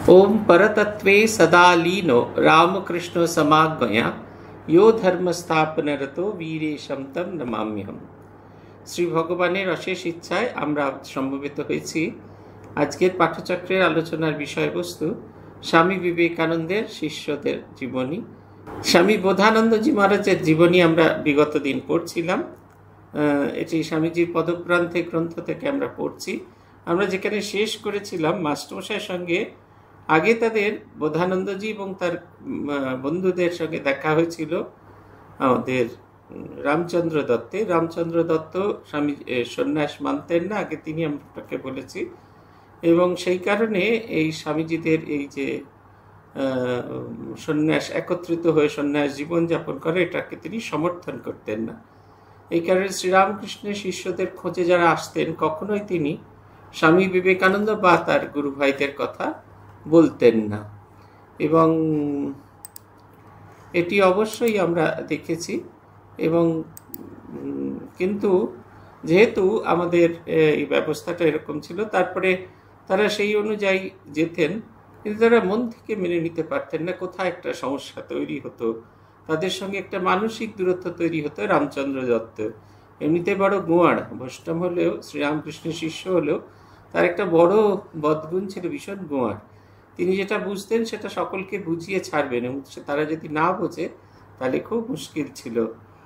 ओम परतत्वे सदा लीनो रामकृष्ण समागमया यो धर्मस्थापनरतो वीरेशम तम नमाम्यहम। শ্রী ভগবানের অশেষ ইচ্ছায় আমরা সমবেত হয়েছি। আজকের পাঠচক্রের আলোচনার বিষয়বস্তু স্বামী বিবেকানন্দের শিষ্যদের জীবনী। স্বামী বোধানন্দজি মহারাজের জীবনী আমরা বিগত দিন পড়ছিলাম। এটি স্বামীজির পদপ্রান্তে গ্রন্থ থেকে আমরা পড়ছি। আমরা যেখানে শেষ করেছিলাম, মাস্টারমশাইয়ের সঙ্গে আগে তাদের বোধানন্দজি এবং তার বন্ধুদের সঙ্গে দেখা হয়েছিল আমাদের রামচন্দ্র দত্তে। রামচন্দ্র দত্ত স্বামী সন্ন্যাস মানতেন না, আগে তিনি আপনাকে বলেছি, এবং সেই কারণে এই স্বামীজিদের এই যে সন্ন্যাস একত্রিত হয়ে সন্ন্যাস জীবনযাপন করে এটাকে তিনি সমর্থন করতেন না। এই কারণে শ্রীরামকৃষ্ণের শিষ্যদের খোঁজে যারা আসতেন কখনোই তিনি স্বামী বিবেকানন্দ বা তার গুরু ভাইদের কথা বলতেন না, এবং এটি অবশ্যই আমরা দেখেছি। এবং কিন্তু যেহেতু আমাদের এই ব্যবস্থাটা এরকম ছিল, তারপরে তারা সেই অনুযায়ী যেতেন, কিন্তু তারা মন থেকে মেনে নিতে পারতেন না। কোথায় একটা সমস্যা তৈরি হতো, তাদের সঙ্গে একটা মানসিক দূরত্ব তৈরি হতো। রামচন্দ্র দত্ত এমনিতে বড় গোয়াড়, বৈষ্ণব হলেও, শ্রীরামকৃষ্ণের শিষ্য হলেও তার একটা বড় বদগুণ ছিল, ভীষণ গোয়াড়। তিনি যেটা বুঝতেন সেটা সকলকে বুঝিয়ে ছাড়বেন, এবং তারা যদি না বোঝে তাহলে খুব মুশকিল ছিল।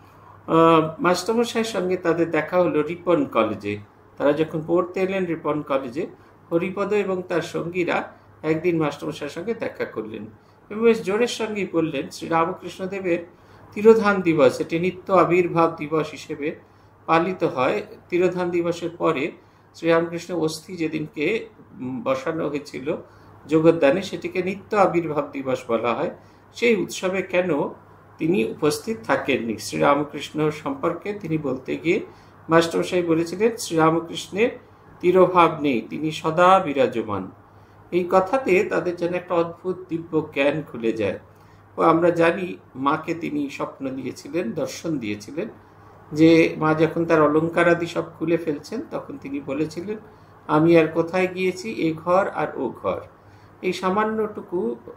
মাস্টারমশাইয়ের সঙ্গে তাদের দেখা হলো রিপন কলেজে। তারা যখন পড়তে এলেন রিপন কলেজে, হরিপদ এবং তার সঙ্গীরা একদিন মাস্টারমশাইয়ের সঙ্গে দেখা করলেন এবং বেশ জোরের সঙ্গেই বললেন শ্রীরামকৃষ্ণদেবের তিরোধান দিবস, এটি নিত্য আবির্ভাব দিবস হিসেবে পালিত হয়। তিরোধান দিবসের পরে শ্রীরামকৃষ্ণ অস্থি যেদিনকে বসানো হয়েছিল জগদ্দানে, সেটিকে নিত্য আবির্ভাব দিবস বলা হয়। সেই উৎসবে কেন তিনি উপস্থিত থাকেননি? শ্রীরামকৃষ্ণ সম্পর্কে তিনি বলতে গিয়ে মাস্টারমশাই বলেছিলেন শ্রীরামকৃষ্ণের তিরোভাব নেই, তিনি সদা বিরাজমান। এই কথাতে তাদের যেন একটা অদ্ভুত দিব্য জ্ঞান খুলে যায়। ও আমরা জানি মাকে তিনি স্বপ্ন দিয়েছিলেন, দর্শন দিয়েছিলেন, যে মা যখন তার অলঙ্কার আদি সব খুলে ফেলছেন তখন তিনি বলেছিলেন, আমি আর কোথায় গিয়েছি, এ ঘর আর ও ঘর। এই সামান্যটুকু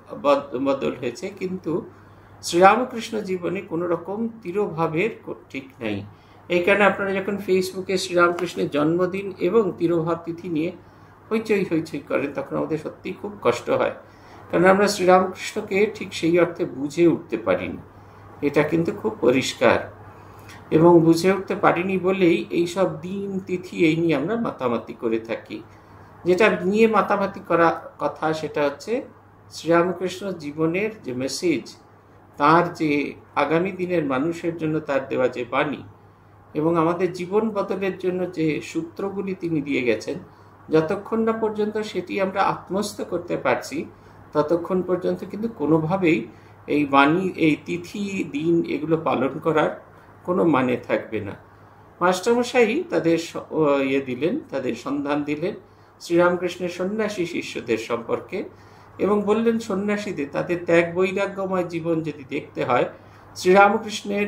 বদল হয়েছে, কিন্তু শ্রীরামকৃষ্ণ জীবনে কোনো রকম তিরোভাবের ঠিক নাই। এই কারণে আপনারা যখন ফেসবুকে শ্রীরামকৃষ্ণের জন্মদিন এবং তিরোভাব তিথি নিয়ে হইচই করেন, তখন আমাদের সত্যি খুব কষ্ট হয়, কারণ আমরা শ্রীরামকৃষ্ণকে ঠিক সেই অর্থে বুঝে উঠতে পারিনি। এটা কিন্তু খুব পরিষ্কার, এবং বুঝে উঠতে পারিনি বলেই এইসব দিন তিথি এই নিয়ে আমরা মাতামাতি করে থাকি। যেটা নিয়ে মাতামাতি করা কথা সেটা হচ্ছে শ্রীরামকৃষ্ণ জীবনের যে মেসেজ, তার যে আগামী দিনের মানুষের জন্য তার দেওয়া যে বাণী, এবং আমাদের জীবন বদলের জন্য যে সূত্রগুলি তিনি দিয়ে গেছেন, যতক্ষণ না পর্যন্ত সেটি আমরা আত্মস্থ করতে পারছি ততক্ষণ পর্যন্ত কিন্তু কোনোভাবেই এই বাণী, এই তিথি দিন এগুলো পালন করার কোনো মানে থাকবে না। মাস্টারমশাই তাদের তাদের সন্ধান দিলেন শ্রীরামকৃষ্ণের সন্ন্যাসী শিষ্যদের সম্পর্কে, এবং বললেন সন্ন্যাসীদের তাদের ত্যাগ বৈরাগ্যময় জীবন যদি দেখতে হয়, শ্রীরামকৃষ্ণের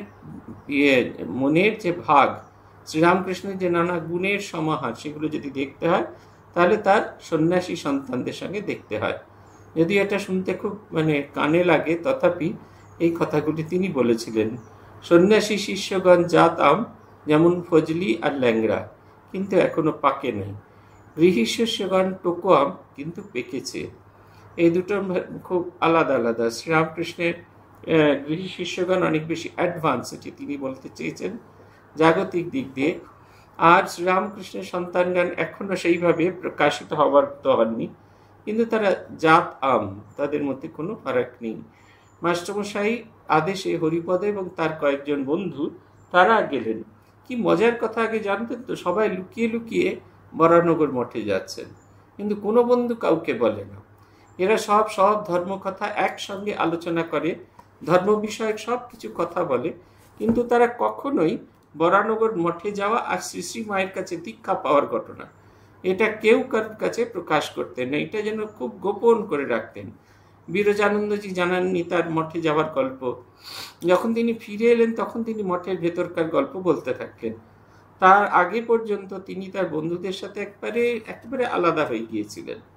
মনের যে ভাগ, শ্রীরামকৃষ্ণের যে নানা গুণের সমাহার, সেগুলো যদি দেখতে হয় তাহলে তার সন্ন্যাসী সন্তানদের সঙ্গে দেখতে হয়। যদি এটা শুনতে খুব কানে লাগে, তথাপি এই কথাগুলি তিনি বলেছিলেন। সন্ন্যাসী শিষ্যগণ জাত আম, যেমন ফজলি আর ল্যাংরা, কিন্তু এখনো পাকে নাই। গৃহী শিষ্যগণ টোকো আম, কিন্তু পেকেছে। এই দুটো খুব আলাদা আলাদা। শ্রীরামকৃষ্ণের গৃহী শিষ্যগণ অনেক বেশি অ্যাডভান্স, এটি তিনি বলতে চেয়েছেন জাগতিক দিক দিয়ে। আর শ্রীরামকৃষ্ণের সন্তানগণ এখনো সেইভাবে প্রকাশিত হওয়ার তো হননি, কিন্তু তারা জাত আম, তাদের মধ্যে কোনো ফারাক নেই। মাস্টারমশাই আদেশে হরিপদ এবং তার কয়েকজন বন্ধু তারা গেলেন। কি মজার কথা, আগে জানতেন তো সবাই লুকিয়ে লুকিয়ে বরানগর মঠে যাচ্ছেন, কিন্তু কোনো বন্ধু কাউকে বলে না। এরা সব ধর্মকথা একসঙ্গে আলোচনা করে, ধর্ম বিষয়ক সব কিছু কথা বলে, কিন্তু তারা কখনোই বরানগর মঠে যাওয়া আর শ্রী শ্রী মায়ের কাছে দীক্ষা পাওয়ার ঘটনা, এটা কেউ কারোর কাছে প্রকাশ করতেন না। এটা যেন খুব গোপন করে রাখতেন। বিরজানন্দজি জানাননি তার মঠে যাওয়ার গল্প। যখন তিনি ফিরে এলেন তখন তিনি মঠের ভেতরকার গল্প বলতে থাকলেন। তার আগে পর্যন্ত তিনি তার বন্ধুদের সাথে একেবারে আলাদা হয়ে গিয়েছিলেন।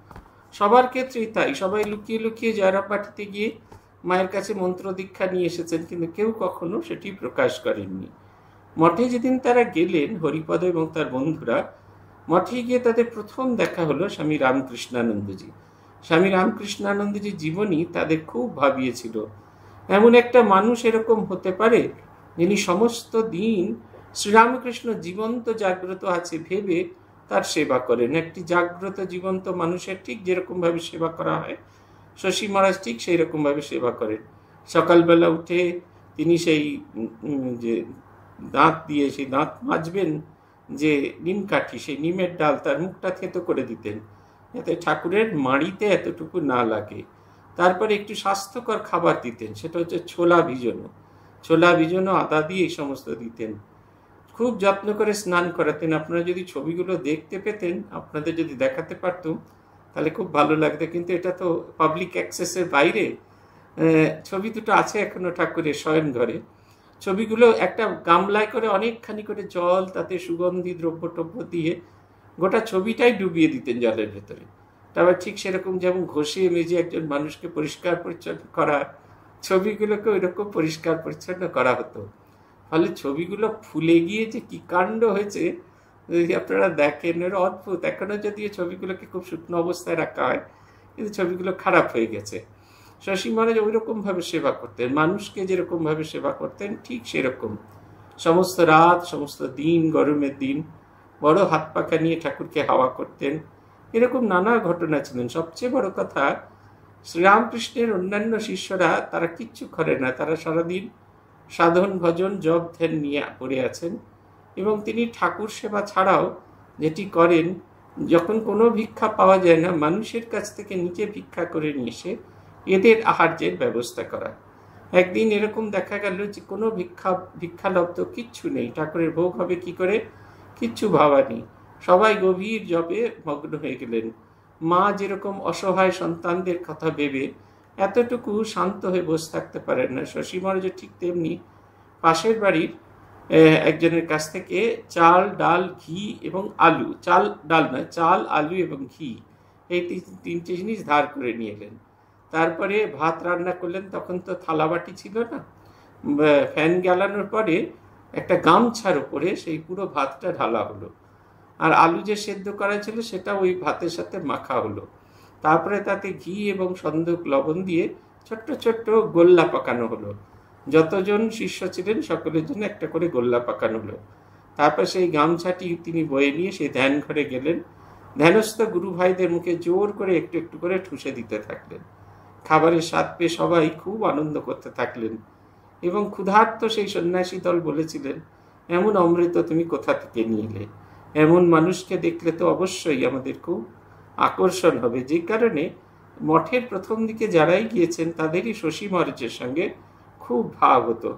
সবার ক্ষেত্রেই তাই। সবাই লুকিয়ে লুকিয়ে জয়রাম বাটিতে গিয়ে মায়ের কাছে মন্ত্র দীক্ষা নিয়ে এসেছেন, কিন্তু কেউ কখনো সেটি প্রকাশ করেননি। মঠে যেদিন তারা গেলেন, হরিপদ এবং তার বন্ধুরা, মঠে গিয়ে তাদের প্রথম দেখা হলো স্বামী রামকৃষ্ণানন্দজি। স্বামী রামকৃষ্ণানন্দজির জীবনী তাদের খুব ভাবিয়েছিল। এমন একটা মানুষ এরকম হতে পারে যিনি সমস্ত দিন শ্রীরামকৃষ্ণ জীবন্ত জাগ্রত আছে ভেবে তার সেবা করেন। একটি জাগ্রত জীবন্ত মানুষের ঠিক যেরকমভাবে সেবা করা হয়, শশী মহারাজ ঠিক সেই রকমভাবে সেবা করেন। সকালবেলা উঠে তিনি সেই যে দাঁত দিয়ে সেই দাঁত মাজবেন, যে নিম কাঠি, সেই নিমের ডাল তার মুখটা থেতো করে দিতেন যাতে ঠাকুরের মাড়িতে এতটুকু না লাগে। তারপরে একটু স্বাস্থ্যকর খাবার দিতেন, সেটা হচ্ছে ছোলা ভিজানো। ছোলা ভিজানো, আদা দিয়ে এই সমস্ত দিতেন। খুব যত্ন করে স্নান করাতেন। আপনারা যদি ছবিগুলো দেখতে পেতেন, আপনাদের যদি দেখাতে পারতাম তাহলে খুব ভালো লাগতো, কিন্তু এটা তো পাবলিক অ্যাক্সেসের বাইরে। ছবি দুটো আছে এখনো ঠাকুরের শয়ন ঘরে। ছবিগুলো একটা গামলায় করে অনেকখানি করে জল, তাতে সুগন্ধি দ্রব্য টব্য দিয়ে গোটা ছবিটাই ডুবিয়ে দিতেন জলের ভেতরে। তারপর ঠিক সেরকম যেমন ঘষে মেজে একজন মানুষকে পরিষ্কার পরিচ্ছন্ন করা, ছবিগুলোকে ওই রকম পরিষ্কার পরিচ্ছন্ন করা হতো। ফলে ছবিগুলো ফুলে গিয়ে যে কি কাণ্ড হয়েছে যদি আপনারা দেখেন, এর অদ্ভুত। এখনো যদিও ছবিগুলোকে খুব শুকনো অবস্থায় রাখা হয়, কিন্তু ছবিগুলো খারাপ হয়ে গেছে। শশী মহারাজ ওই রকমভাবে সেবা করতেন, মানুষকে যেরকমভাবে সেবা করতেন ঠিক সেরকম। সমস্ত রাত, সমস্ত দিন, গরমের দিন বড় হাত পাখা নিয়ে ঠাকুরকে হাওয়া করতেন। এরকম নানা ঘটনা ছিলেন। সবচেয়ে বড় কথা, শ্রীরামকৃষ্ণের অন্যান্য শিষ্যরা তারা কিচ্ছু করে না, তারা সারাদিন সাধন ভজন জপ ধ্যান নিয়ে পড়ে আছেন। এবং তিনি ঠাকুর সেবা ছাড়াও যেটি করেন, যখন কোনো ভিক্ষা পাওয়া যায় না, মানুষের কাছ থেকে নিচে ভিক্ষা করে নিয়ে এসে এদের আহার্যের ব্যবস্থা করা। একদিন এরকম দেখা গেল যে কোনো ভিক্ষালব্ধ কিচ্ছু নেই, ঠাকুরের ভোগ হবে কি করে কিচ্ছু ভাবা নেই। সবাই গভীর জপে মগ্ন হয়ে গেলেন। মা যেরকম অসহায় সন্তানদের কথা ভেবে এতটুকু শান্ত হয়ে বসে থাকতে পারেন না, শশী মহারাজ ঠিক তেমনি পাশের বাড়ির একজনের কাছ থেকে চাল, ডাল, ঘি এবং আলু, চাল ডাল নয়, চাল, আলু এবং ঘি, এই তিনটে জিনিস ধার করে নিয়ে এলেন। তারপরে ভাত রান্না করলেন। তখন তো থালাবাটি ছিল না। ফ্যান জ্বালানোর পরে একটা গামছার উপরে সেই পুরো ভাতটা ঢালা হলো, আর আলু যে সেদ্ধ করা ছিল সেটা ওই ভাতের সাথে মাখা হলো। তারপরে তাতে ঘি এবং সন্দক লবণ দিয়ে ছোট্ট ছোট্ট গোল্লা পাকানো হলো। যতজন শিষ্য ছিলেন সকলের জন্য একটা করে গোল্লা পাকানো হলো। তারপর সেই গামছাটি তিনি বয়ে নিয়ে সেই ধ্যান ঘরে গেলেন। ধ্যানস্থ গুরু ভাইদের মুখে জোর করে একটু একটু করে ঠুসে দিতে থাকলেন। খাবারের স্বাদ পেয়ে সবাই খুব আনন্দ করতে থাকলেন। এবং ক্ষুধার্ত সেই সন্ন্যাসী দল বলেছিলেন, এমন অমৃত তুমি কোথা থেকে নিয়ে এলে? এমন মানুষকে দেখলে তো অবশ্যই আমাদের খুব আকর্ষণ হবে। যে কারণে মঠের প্রথম দিকে যারাই গিয়েছেন তাদেরই শশী মহারাজের সঙ্গে খুব ভাব হতো।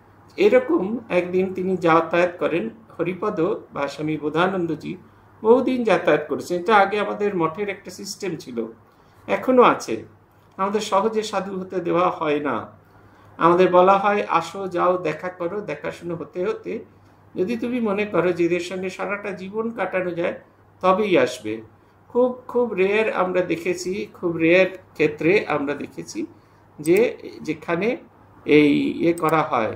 এরকম একদিন তিনি যাতায়াত করেন। হরিপদ বা স্বামী বোধানন্দজি বহুদিন যাতায়াত করেছেন। এটা আগে আমাদের মঠের একটা সিস্টেম ছিল, এখনো আছে। আমাদের সহজে সাধু হতে দেওয়া হয় না। আমাদের বলা হয় আসো যাও দেখা করো, দেখাশুনো হতে হতে যদি তুমি মনে করো যে এদের সঙ্গে সারাটা জীবন কাটানো যায় তবেই আসবে। খুব খুব রেয়ার আমরা দেখেছি, খুব রেয়ার ক্ষেত্রে আমরা দেখেছি যে যেখানে এই করা হয়,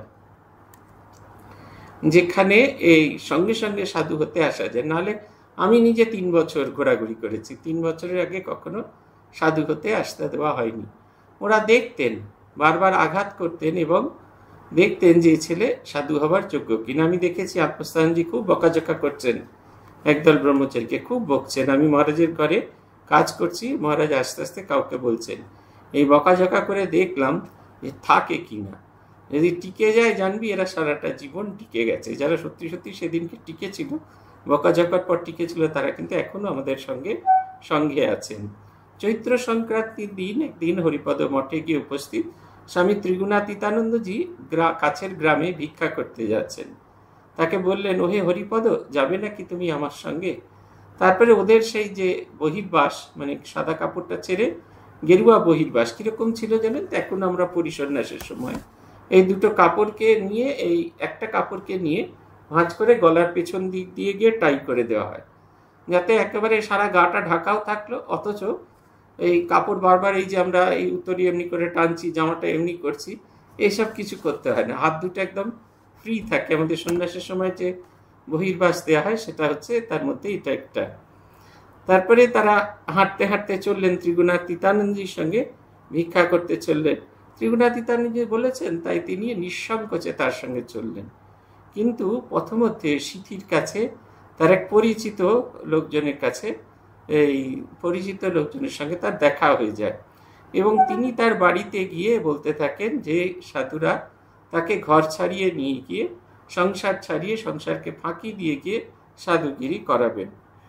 যেখানে এই সঙ্গে সঙ্গে সাধু হতে আসা যায়। নাহলে আমি নিজে 3 বছর ঘোরাঘুরি করেছি, 3 বছরের আগে কখনো সাধু হতে আসতে দেওয়া হয়নি। ওরা দেখতেন, বারবার আঘাত করতেন এবং দেখতেন যে ছেলে সাধু হবার যোগ্য কিনা। আমি দেখেছি আত্মস্থানজি খুব বকাঝকা করছেন, একদল ব্রহ্মচারীকে খুব বকছেন। আমি মহারাজের ঘরে কাজ করছি, মহারাজ আস্তে আস্তে কাউকে বলছেন। এই বকাঝকা করে দেখলাম যে থাকে কিনা। যদি টিকে যায় জানবি এরা সারাটা জীবন টিকে গেছে। যারা সত্যি সত্যি সেদিনকে টিকে ছিল, বকাঝকার পর টিকে ছিল, তারা কিন্তু এখনো আমাদের সঙ্গে আছেন। চৈত্র সংক্রান্তির দিন একদিন হরিপদ মঠে গিয়ে উপস্থিত স্বামী ত্রিগুণাতীতানন্দজি কাছের গ্রামে ভিক্ষা করতে যাচ্ছেন। তাকে বললেন, ওহে হরিপদ, যাবে নাকি তুমি আমার সঙ্গে? তারপরে ওদের সেই যে বহির্বাস, মানে সাদা কাপড়টা ছেড়ে গেরুয়া বহির্বাস কিরকম ছিল জানেন? এখন আমরা পরিসন্ন্যাসের সময় এই দুটো কাপড়কে নিয়ে, এই একটা কাপড়কে নিয়ে ভাঁজ করে গলার পেছন দিক দিয়ে গিয়ে টাই করে দেওয়া হয়, যাতে একেবারে সারা গাটা ঢাকাও থাকলো, অথচ এই কাপড় বারবার এই যে আমরা এই উত্তরি এমনি করে টানছি, জামাটা এমনি করছি, এইসব কিছু করতে হয় না। হাত দুটো একদম ফ্রি থাকে। আমাদের সন্ন্যাসের সময় যে বহির্বাস দেওয়া হয় সেটা হচ্ছে তার মধ্যে এটা একটা। তারপরে তারা হাঁটতে হাঁটতে চললেন, ত্রিগুণাতীতানন্দজির সঙ্গে ভিক্ষা করতে চললেন। ত্রিগুণাতীতানন্দজি বলেছেন, তাই তিনি নিঃসংকোচে তার সঙ্গে চললেন। কিন্তু পথমধ্যে সিথির কাছে তার এক পরিচিত লোকজনের কাছে, এই পরিচিত লোকজনের সঙ্গে তার দেখা হয়ে যায় এবং তিনি তার বাড়িতে গিয়ে বলতে থাকেন যে সাধুরা তাকে ঘর ছাড়িয়ে নিয়ে গিয়ে, সংসার ছাড়িয়ে, সংসারকে ফাঁকি দিয়ে গিয়ে সাধুগিরি করাবেন।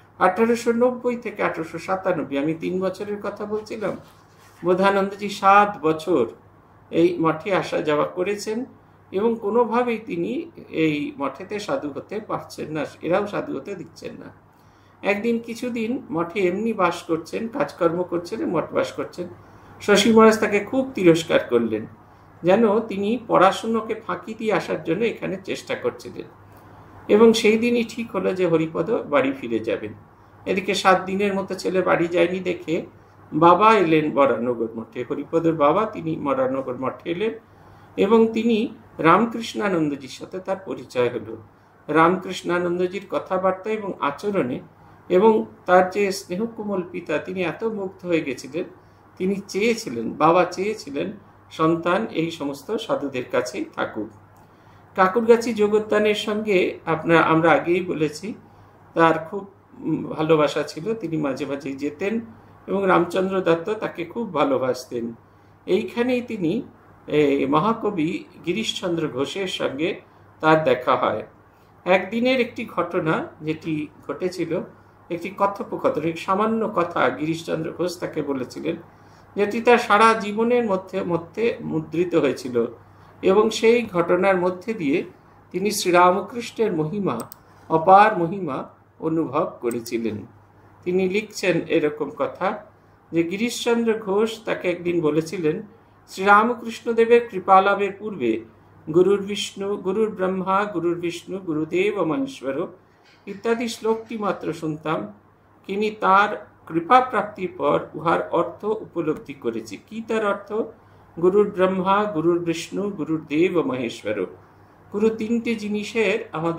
1890 থেকে 1897, আমি 3 বছরের কথা বলছিলাম, বোধানন্দজি 7 বছর এই মঠে আসা যাওয়া করেছেন এবং কোনোভাবেই তিনি এই মঠেতে সাধু হতে পারছেন না, এরাও সাধু হতে দিচ্ছেন না। একদিন কিছুদিন মঠে এমনি বাস করছেন, কাজকর্ম করছেন, মঠ বাস করছেন। শশী মহারাজ তাকে খুব তিরস্কার করলেন, যেন তিনি পড়াশুনোকে ফাঁকি দিয়ে আসার জন্য এখানে চেষ্টা করছিলেন। এবং সেই দিনই ঠিক হলো যে হরিপদ বাড়ি ফিরে যাবেন। এদিকে 7 দিনের মতো ছেলে বাড়ি যায়নি দেখে বাবা এলেন মরারনগর মঠে। হরিপদর বাবা তিনি মরারনগর মঠে এলেন এবং তিনি রামকৃষ্ণানন্দজির সাথে তার পরিচয় হলো। রামকৃষ্ণানন্দজির কথাবার্তা এবং আচরণে এবং তার যে স্নেহকোমল পিতা, তিনি এত মুগ্ধ হয়ে গেছিলেন, তিনি চেয়েছিলেন, বাবা চেয়েছিলেন সন্তান এই সমস্ত সাধুদের কাছেই থাকুক। ঠাকুরগাছি জগদ্দানের সঙ্গে আমরা আগেই বলেছি তার খুব ভালোবাসা ছিল, তিনি মাঝে মাঝে যেতেন এবং রামচন্দ্র দত্ত তাকে খুব ভালোবাসতেন। এইখানেই তিনি মহাকবি গিরিশচন্দ্র ঘোষের সঙ্গে তার দেখা হয়। একদিনের একটি ঘটনা যেটি ঘটেছিল, একটি কথোপকথন, সামান্য কথা গিরিশচন্দ্র ঘোষ তাকে বলেছিলেন, যেটি তার সারা জীবনের মধ্যে মুদ্রিত হয়েছিল এবং সেই ঘটনার মধ্যে দিয়ে তিনি শ্রীরামকৃষ্ণের মহিমা, অপার মহিমা অনুভব করেছিলেন। তিনি লিখছেন এরকম কথা যে গিরিশচন্দ্র ঘোষ তাকে একদিন বলেছিলেন, শ্রীরামকৃষ্ণদেবের কৃপালাভের পূর্বে গুরুর বিষ্ণু, গুরুর ব্রহ্মা, গুরুর বিষ্ণু, গুরুদেব মহেশ্বর ইত্যাদি শ্লোকটি মাত্র শুনতাম, কিন্তু তার কৃপা প্রাপ্তির পর উহার অর্থ উপলব্ধি করেছি। কি তার অর্থ? গুরুর ব্রহ্মা, গুরুর বিষ্ণু, গুরুর দেব মহেশ্বর, গুরু 3টে জিনিসের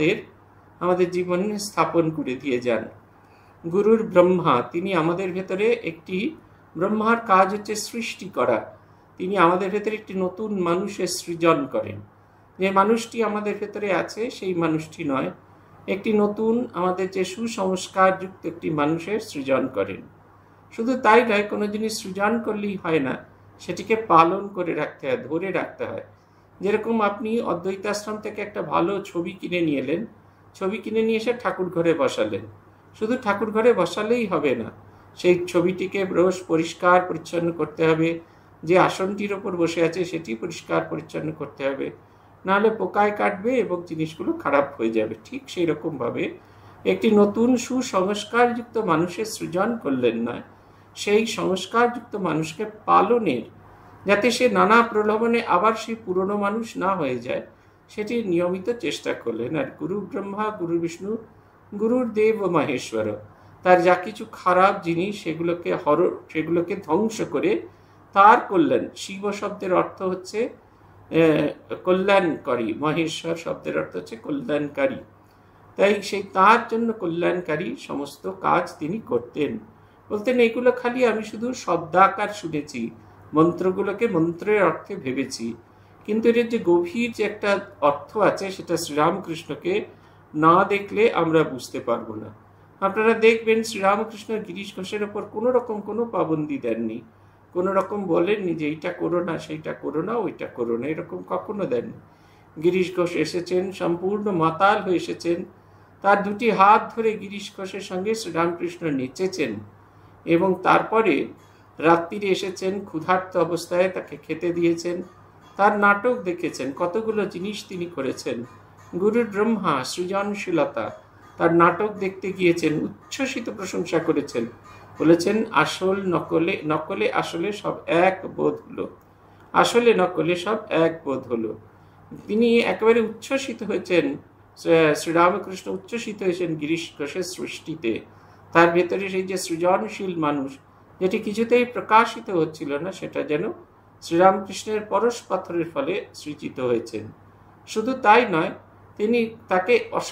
আমাদের জীবনে স্থাপন করে দিয়ে যান। গুরুর ব্রহ্মা, তিনি আমাদের ভেতরে একটি, ব্রহ্মার কাজ হচ্ছে সৃষ্টি করা, তিনি আমাদের ভেতরে একটি নতুন মানুষের সৃজন করেন। যে মানুষটি আমাদের ভেতরে আছে সেই মানুষটি নয়, একটি নতুন আমাদের যে সুসংস্কারযুক্ত একটি মানুষের সৃজন করেন। শুধু তাই নয়, কোনো জিনিস সৃজন করলেই হয় না, সেটিকে পালন করে রাখতে হয়, ধরে রাখতে হয়। যেরকম আপনি অদ্বৈতাশ্রম থেকে একটা ভালো ছবি কিনে নিয়ে এলেন, ছবি কিনে নিয়ে এসে ঠাকুর ঘরে বসালেন, শুধু ঠাকুর ঘরে বসালেই হবে না, সেই ছবিটিকে রোজ পরিষ্কার পরিচ্ছন্ন করতে হবে, যে আসনটির ওপর বসে আছে সেটি পরিষ্কার পরিচ্ছন্ন করতে হবে, নাহলে পোকায় কাটবে এবং জিনিসগুলো খারাপ হয়ে যাবে। ঠিক সেই রকমভাবে একটি নতুন সুসংস্কারযুক্ত মানুষের সৃজন করলেন না, সেই সংস্কারযুক্ত মানুষকে পালনের, যাতে সে নানা প্রলোভনে আবার সেই পুরনো মানুষ না হয়ে যায়, সেটি নিয়মিত চেষ্টা করলেন। আর গুরু ব্রহ্মা, গুরু বিষ্ণু, গুরুর দেব মহেশ্বর, তার যা কিছু খারাপ জিনিস সেগুলোকে ধ্বংস করে তার কল্যাণ, শিব শব্দের অর্থ হচ্ছে কল্যাণকারী, মহেশ্বর শব্দের অর্থ হচ্ছে কল্যাণকারী, তাই সেই তার জন্য কল্যাণকারী সমস্ত কাজ তিনি করতেন। বলতেন এগুলো খালি আমি শুধু শব্দাকার শুনেছি, মন্ত্রগুলোকে মন্ত্রের অর্থে ভেবেছি, কিন্তু এর যে গভীর যে একটা অর্থ আছে সেটা শ্রীরামকৃষ্ণকে না দেখলে আমরা বুঝতে পারবো না। আপনারা দেখবেন শ্রীরামকৃষ্ণ গিরিশ ঘোষের ওপর কোনো রকম কোনো পাবন্দি দেননি, কোনো রকম বলেননি যে এইটা করো না, সেইটা করো না, ওইটা করো না, এরকম কখনো দেননি। গিরিশ ঘোষ এসেছেন, সম্পূর্ণ মাতাল হয়ে এসেছেন, তার 2টি হাত ধরে গিরিশ ঘোষের সঙ্গে শ্রীরামকৃষ্ণ নেচেছেন এবং তারপরে রাত্রিরে এসেছেন, ক্ষুধার্ত অবস্থায় তাকে খেতে দিয়েছেন, তার নাটক দেখেছেন, কতগুলো জিনিস তিনি করেছেন। গুরুর ব্রহ্মা, সৃজনশীলতা, তার নাটক দেখতে গিয়েছেন, উচ্ছ্বসিত প্রশংসা করেছেন, বলেছেন আসল নকলে আসলে সব এক বোধ হলো, আসলে নকলে সব এক বোধ হলো। তিনি একেবারে উচ্ছ্বসিত হয়েছেন, শ্রীরামকৃষ্ণ উচ্ছ্বসিত হয়েছেন গিরিশ ঘোষের সৃষ্টিতে, তার ভেতরে সেই যে সৃজনশীল মানুষ, যেটি কিছুতেই প্রকাশিত হচ্ছিল না, সেটা যেন শ্রীরামকৃষ্ণের পরশ পাথরের ফলে সৃজিত হয়েছেন। শুধু তাই নয়, তিনি তাকে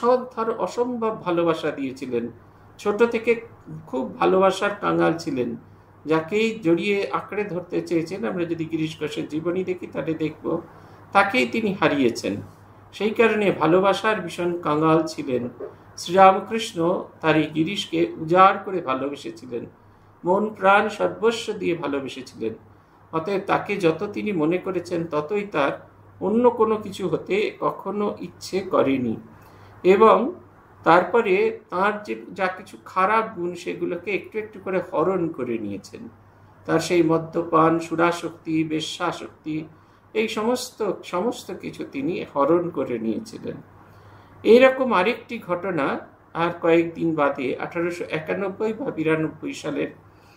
অসম্ভব ভালোবাসা দিয়েছিলেন। ছোট থেকে খুব ভালোবাসার কাঙাল ছিলেন, যাকেই জড়িয়ে আঁকড়ে ধরতে চেয়েছেন। আমরা যদি গিরিশ ঘোষের জীবনী দেখি তাহলে দেখব তাকেই তিনি হারিয়েছেন। সেই কারণে ভালোবাসার ভীষণ কাঙাল ছিলেন। শ্রীরামকৃষ্ণ তার এই গিরিশকে উজাড় করে ভালোবেসেছিলেন, মন প্রাণ সর্বস্ব দিয়ে ভালোবেসেছিলেন। অতএব তাকে যত তিনি মনে করেছেন ততই তার অন্য কোনো কিছু হতে কখনো ইচ্ছে করেনি। এবং তারপরে তার যে যা কিছু খারাপ গুণ সেগুলোকে একটু একটু করে হরণ করে নিয়েছেন। তার সেই মদ্যপান, সুরাশক্তি, বেশ্যাশক্তি, এই সমস্ত কিছু তিনি হরণ করে নিয়েছিলেন। এইরকম আরেকটি ঘটনা আর কয়েকদিন বাদে 1891 বা 92 সালের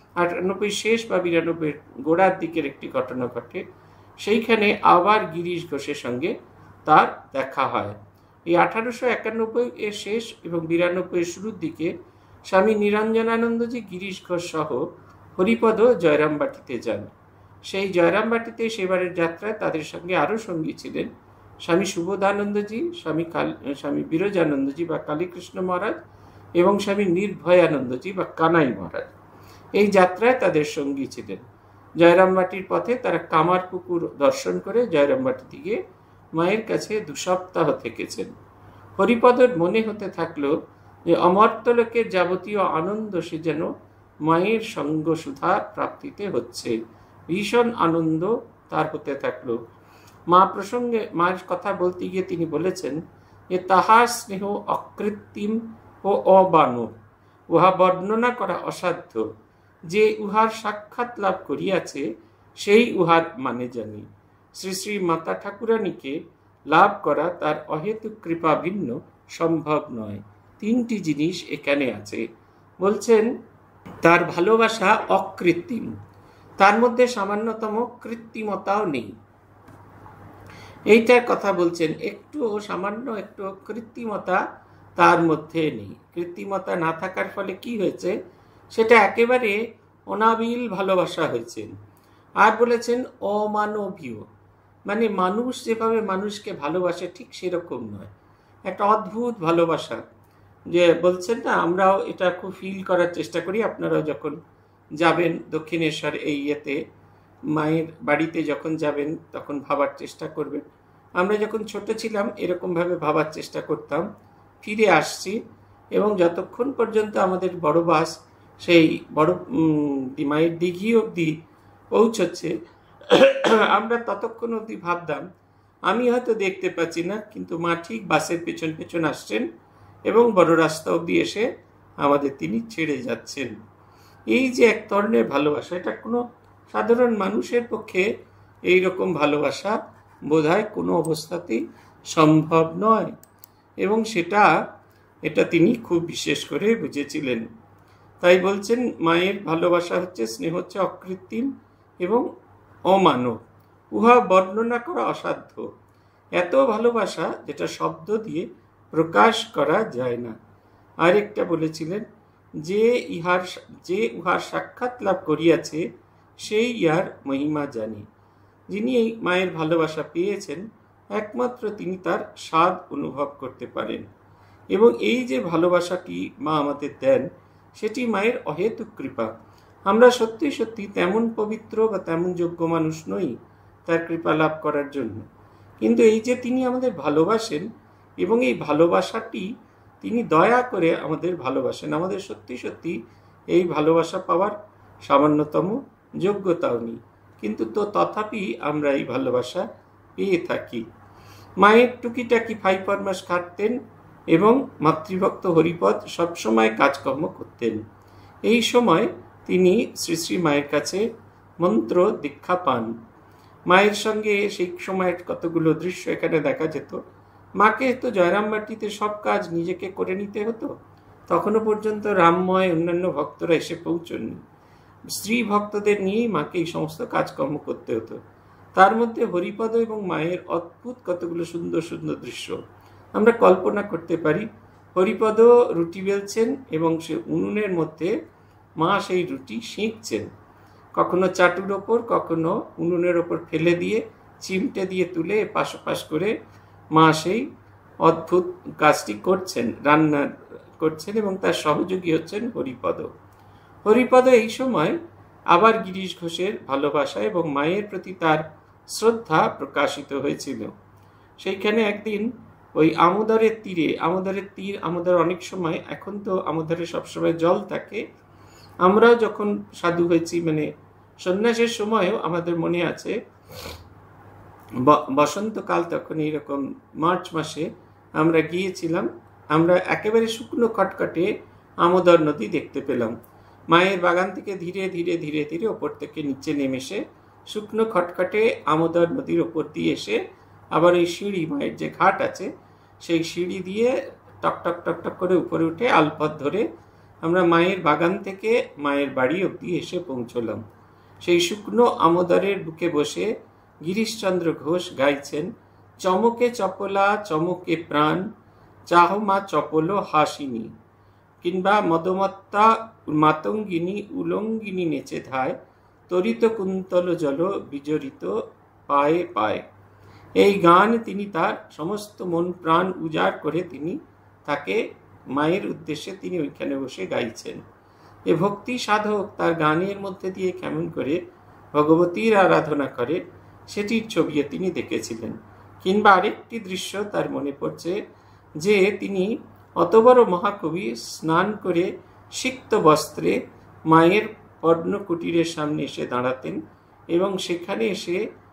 98 শেষ বা 92 গোড়ার দিকের একটি ঘটনা ঘটে। সেইখানে আবার গিরিশ ঘোষের সঙ্গে তার দেখা হয়। এই 1891 এর শেষ এবং 92 এর শুরুর দিকে স্বামী নিরঞ্জনানন্দজি গিরিশ ঘোষ সহ হরিপদ জয়রামবাটিতে যান। সেই জয়রামবাটিতে সেবারের যাত্রায় তাদের সঙ্গে আরও সঙ্গী ছিলেন স্বামী সুবোধানন্দজি, স্বামী বিরজানন্দজি বা কালীকৃষ্ণ মহারাজ এবং স্বামী নির্ভয়ানন্দজি বা কানাই মহারাজ। এই যাত্রায় তাদের সঙ্গী ছিলেন। জয়রামবাটির পথে তারা কামারপুকুর দর্শন করে জয়রামবাটিতে গিয়ে মায়ের কাছে 2 সপ্তাহ থেকেছেন। হরিপদর মনে হতে থাকলো যে অমর্ত্যলোকের যাবতীয় আনন্দ সে যেন মায়ের সঙ্গ সুধা প্রাপ্তিতে হচ্ছে। ভীষণ আনন্দ তার হতে থাকলো। মা প্রসঙ্গে মায়ের কথা বলতে গিয়ে তিনি বলেছেন যে তাহার স্নেহ অকৃত্রিম ও অবানর, উহা বর্ণনা করা অসাধ্য। যে উহার সাক্ষাৎ লাভ করিয়াছে সেই উহার মানে জানি। শ্রী শ্রী মাতা ঠাকুরানীকে লাভ করা তার অহেতুক কৃপা ভিন্ন সম্ভব নয়। 3টি জিনিস এখানে আছে। বলছেন তার ভালোবাসা অকৃত্রিম, তার মধ্যে সামান্যতম কৃত্রিমতাও নেই। এইটার কথা বলছেন, সামান্য একটু কৃত্রিমতা তার মধ্যে নেই। কৃত্রিমতা না থাকার ফলে কি হয়েছে, সেটা একেবারে অনাবিল ভালোবাসা হয়েছে। আর বলেছেন অমানবীয়, মানে মানুষ যেভাবে মানুষকে ভালোবাসে ঠিক সেরকম নয়, একটা অদ্ভুত ভালোবাসা। যে বলছেন না, আমরাও এটা খুব ফিল করার চেষ্টা করি। আপনারাও যখন যাবেন দক্ষিণেশ্বর এই ইয়েতে মায়ের বাড়িতে যখন যাবেন তখন ভাবার চেষ্টা করবেন। আমরা যখন ছোট ছিলাম এরকমভাবে ভাবার চেষ্টা করতাম, ফিরে আসছি এবং যতক্ষণ পর্যন্ত আমাদের বড় বাস সেই বড় মায়ের দিঘি অবধি পৌঁছচ্ছে আমরা ততক্ষণ অবধি ভাবতাম আমি হয়তো দেখতে পাচ্ছি না, কিন্তু মা ঠিক বাসের পেছন পেছন আসছেন এবং বড় রাস্তা অবধি এসে আমাদের তিনি ছেড়ে যাচ্ছেন। এই যে এক ধরনের ভালোবাসা, এটা কোনো সাধারণ মানুষের পক্ষে এই রকম ভালোবাসা বোধহয় কোনো অবস্থাতেই সম্ভব নয়, এবং এটা তিনি খুব বিশেষ করে বুঝেছিলেন। তাই বলছেন মায়ের ভালোবাসা হচ্ছে, স্নেহ হচ্ছে অকৃত্রিম এবং অমানব, উহা বর্ণনা করা অসাধ্য। এত ভালোবাসা যেটা শব্দ দিয়ে প্রকাশ করা যায় না। আরেকটা বলেছিলেন যে উহার সাক্ষাৎ লাভ করিয়াছে সেই ইহার মহিমা জানি। যিনি এই মায়ের ভালোবাসা পেয়েছেন একমাত্র তিনি তার স্বাদ অনুভব করতে পারেন। এবং এই যে ভালোবাসাটি মা আমাদের দেন সেটি মায়ের অহেতুক কৃপা। আমরা সত্যি সত্যি তেমন পবিত্র বা তেমন যোগ্য মানুষ নই তার কৃপা লাভ করার জন্য, কিন্তু এই যে তিনি আমাদের ভালোবাসেন এবং এই ভালোবাসাটি তিনি দয়া করে আমাদের ভালোবাসেন, আমাদের সত্যি সত্যি এই ভালোবাসা পাওয়ার সামান্যতম যোগ্যতাও নেই, কিন্তু তথাপি আমরা এই ভালোবাসা পেয়ে থাকি। মায়ের টুকিটাকি ফাইফরমাস খাটতেন এবং মাতৃভক্ত হরিপদ সবসময় কাজকর্ম করতেন। এই সময় তিনি শ্রী শ্রী মায়ের কাছে মন্ত্র দীক্ষা পান। মায়ের সঙ্গে সেই সময়ের কতগুলো দৃশ্য এখানে দেখা যেত। মাকে তো জয়রামবাটিতে সব কাজ নিজেকে করে নিতে হতো, তখনও পর্যন্ত রামময় অন্যান্য ভক্তরা এসে পৌঁছননি। স্ত্রী ভক্তদের নিয়েই মাকে এই সমস্ত কাজকর্ম করতে হতো। তার মধ্যে হরিপদ এবং মায়ের অদ্ভুত কতগুলো সুন্দর সুন্দর দৃশ্য আমরা কল্পনা করতে পারি। হরিপদ রুটি বেলছেন এবং সে উনুনের মধ্যে মা সেই রুটি সেঁকছেন, কখনো চাটুর ওপর, কখনো উনুনের ওপর ফেলে দিয়ে চিমটে দিয়ে তুলে এপাশ ওপাশ করে মা সেই অদ্ভুত কাজটি করছেন, রান্না করছেন, এবং তার সহযোগী হচ্ছেন হরিপদ। হরিপদ এই সময় আবার গিরিশ ঘোষের ভালোবাসা এবং মায়ের প্রতি তার শ্রদ্ধা প্রকাশিত হয়েছিল। সেইখানে একদিন ওই আমোদরের তীরে, আমোদর অনেক সময়, এখন তো আমোদরে সবসময় জল থাকে, আমরাও যখন সাধু হয়েছি, মানে সন্ন্যাসের সময়ও আমাদের মনে আছে, বসন্তকাল তখন এইরকম মার্চ মাসে আমরা গিয়েছিলাম, আমরা একেবারে শুকনো খটখটে আমোদর নদী দেখতে পেলাম। মায়ের বাগান থেকে ধীরে ধীরে ধীরে ধীরে ওপর থেকে নিচে নেমে এসে শুকনো খটখটে আমোদর নদীর ওপর দিয়ে এসে আবার এই সিঁড়ি, মায়ের যে ঘাট আছে সেই সিঁড়ি দিয়ে টক টক টক টক করে উপরে উঠে আলপথ ধরে আমরা মায়ের বাগান থেকে মায়ের বাড়ি অবধি এসে পৌঁছলাম। সেই শুকনো আমোদরের বুকে বসে গিরিশচন্দ্র ঘোষ গাইছেন, চমকে চপলা চমকে প্রাণ, চাহ মা চপল হাসিনী, কিংবা মদমত্তা মাতঙ্গিনী উলঙ্গিনী নেচে ধায়, তরিত কুন্তল জল বিজড়িত পায়ে পায়ে। এই গান তিনি তার সমস্ত মন প্রাণ উজাড় করে তিনি তাকে মায়ের উদ্দেশ্যে তিনি ওইখানে বসে গাইছেন। এ ভক্তি সাধক তার গানের মধ্যে দিয়ে কেমন করে ভগবতীর আরাধনা করে সেটির ছবিও তিনি দেখেছিলেন। কিংবা আরেকটি দৃশ্য তার মনে পড়ছে, যে তিনি অত বড় মহাকবি স্নান করে সিক্ত বস্ত্রে মায়ের পর্ণকুটিরের সামনে এসে দাঁড়াতেন এবং সেখানে এসে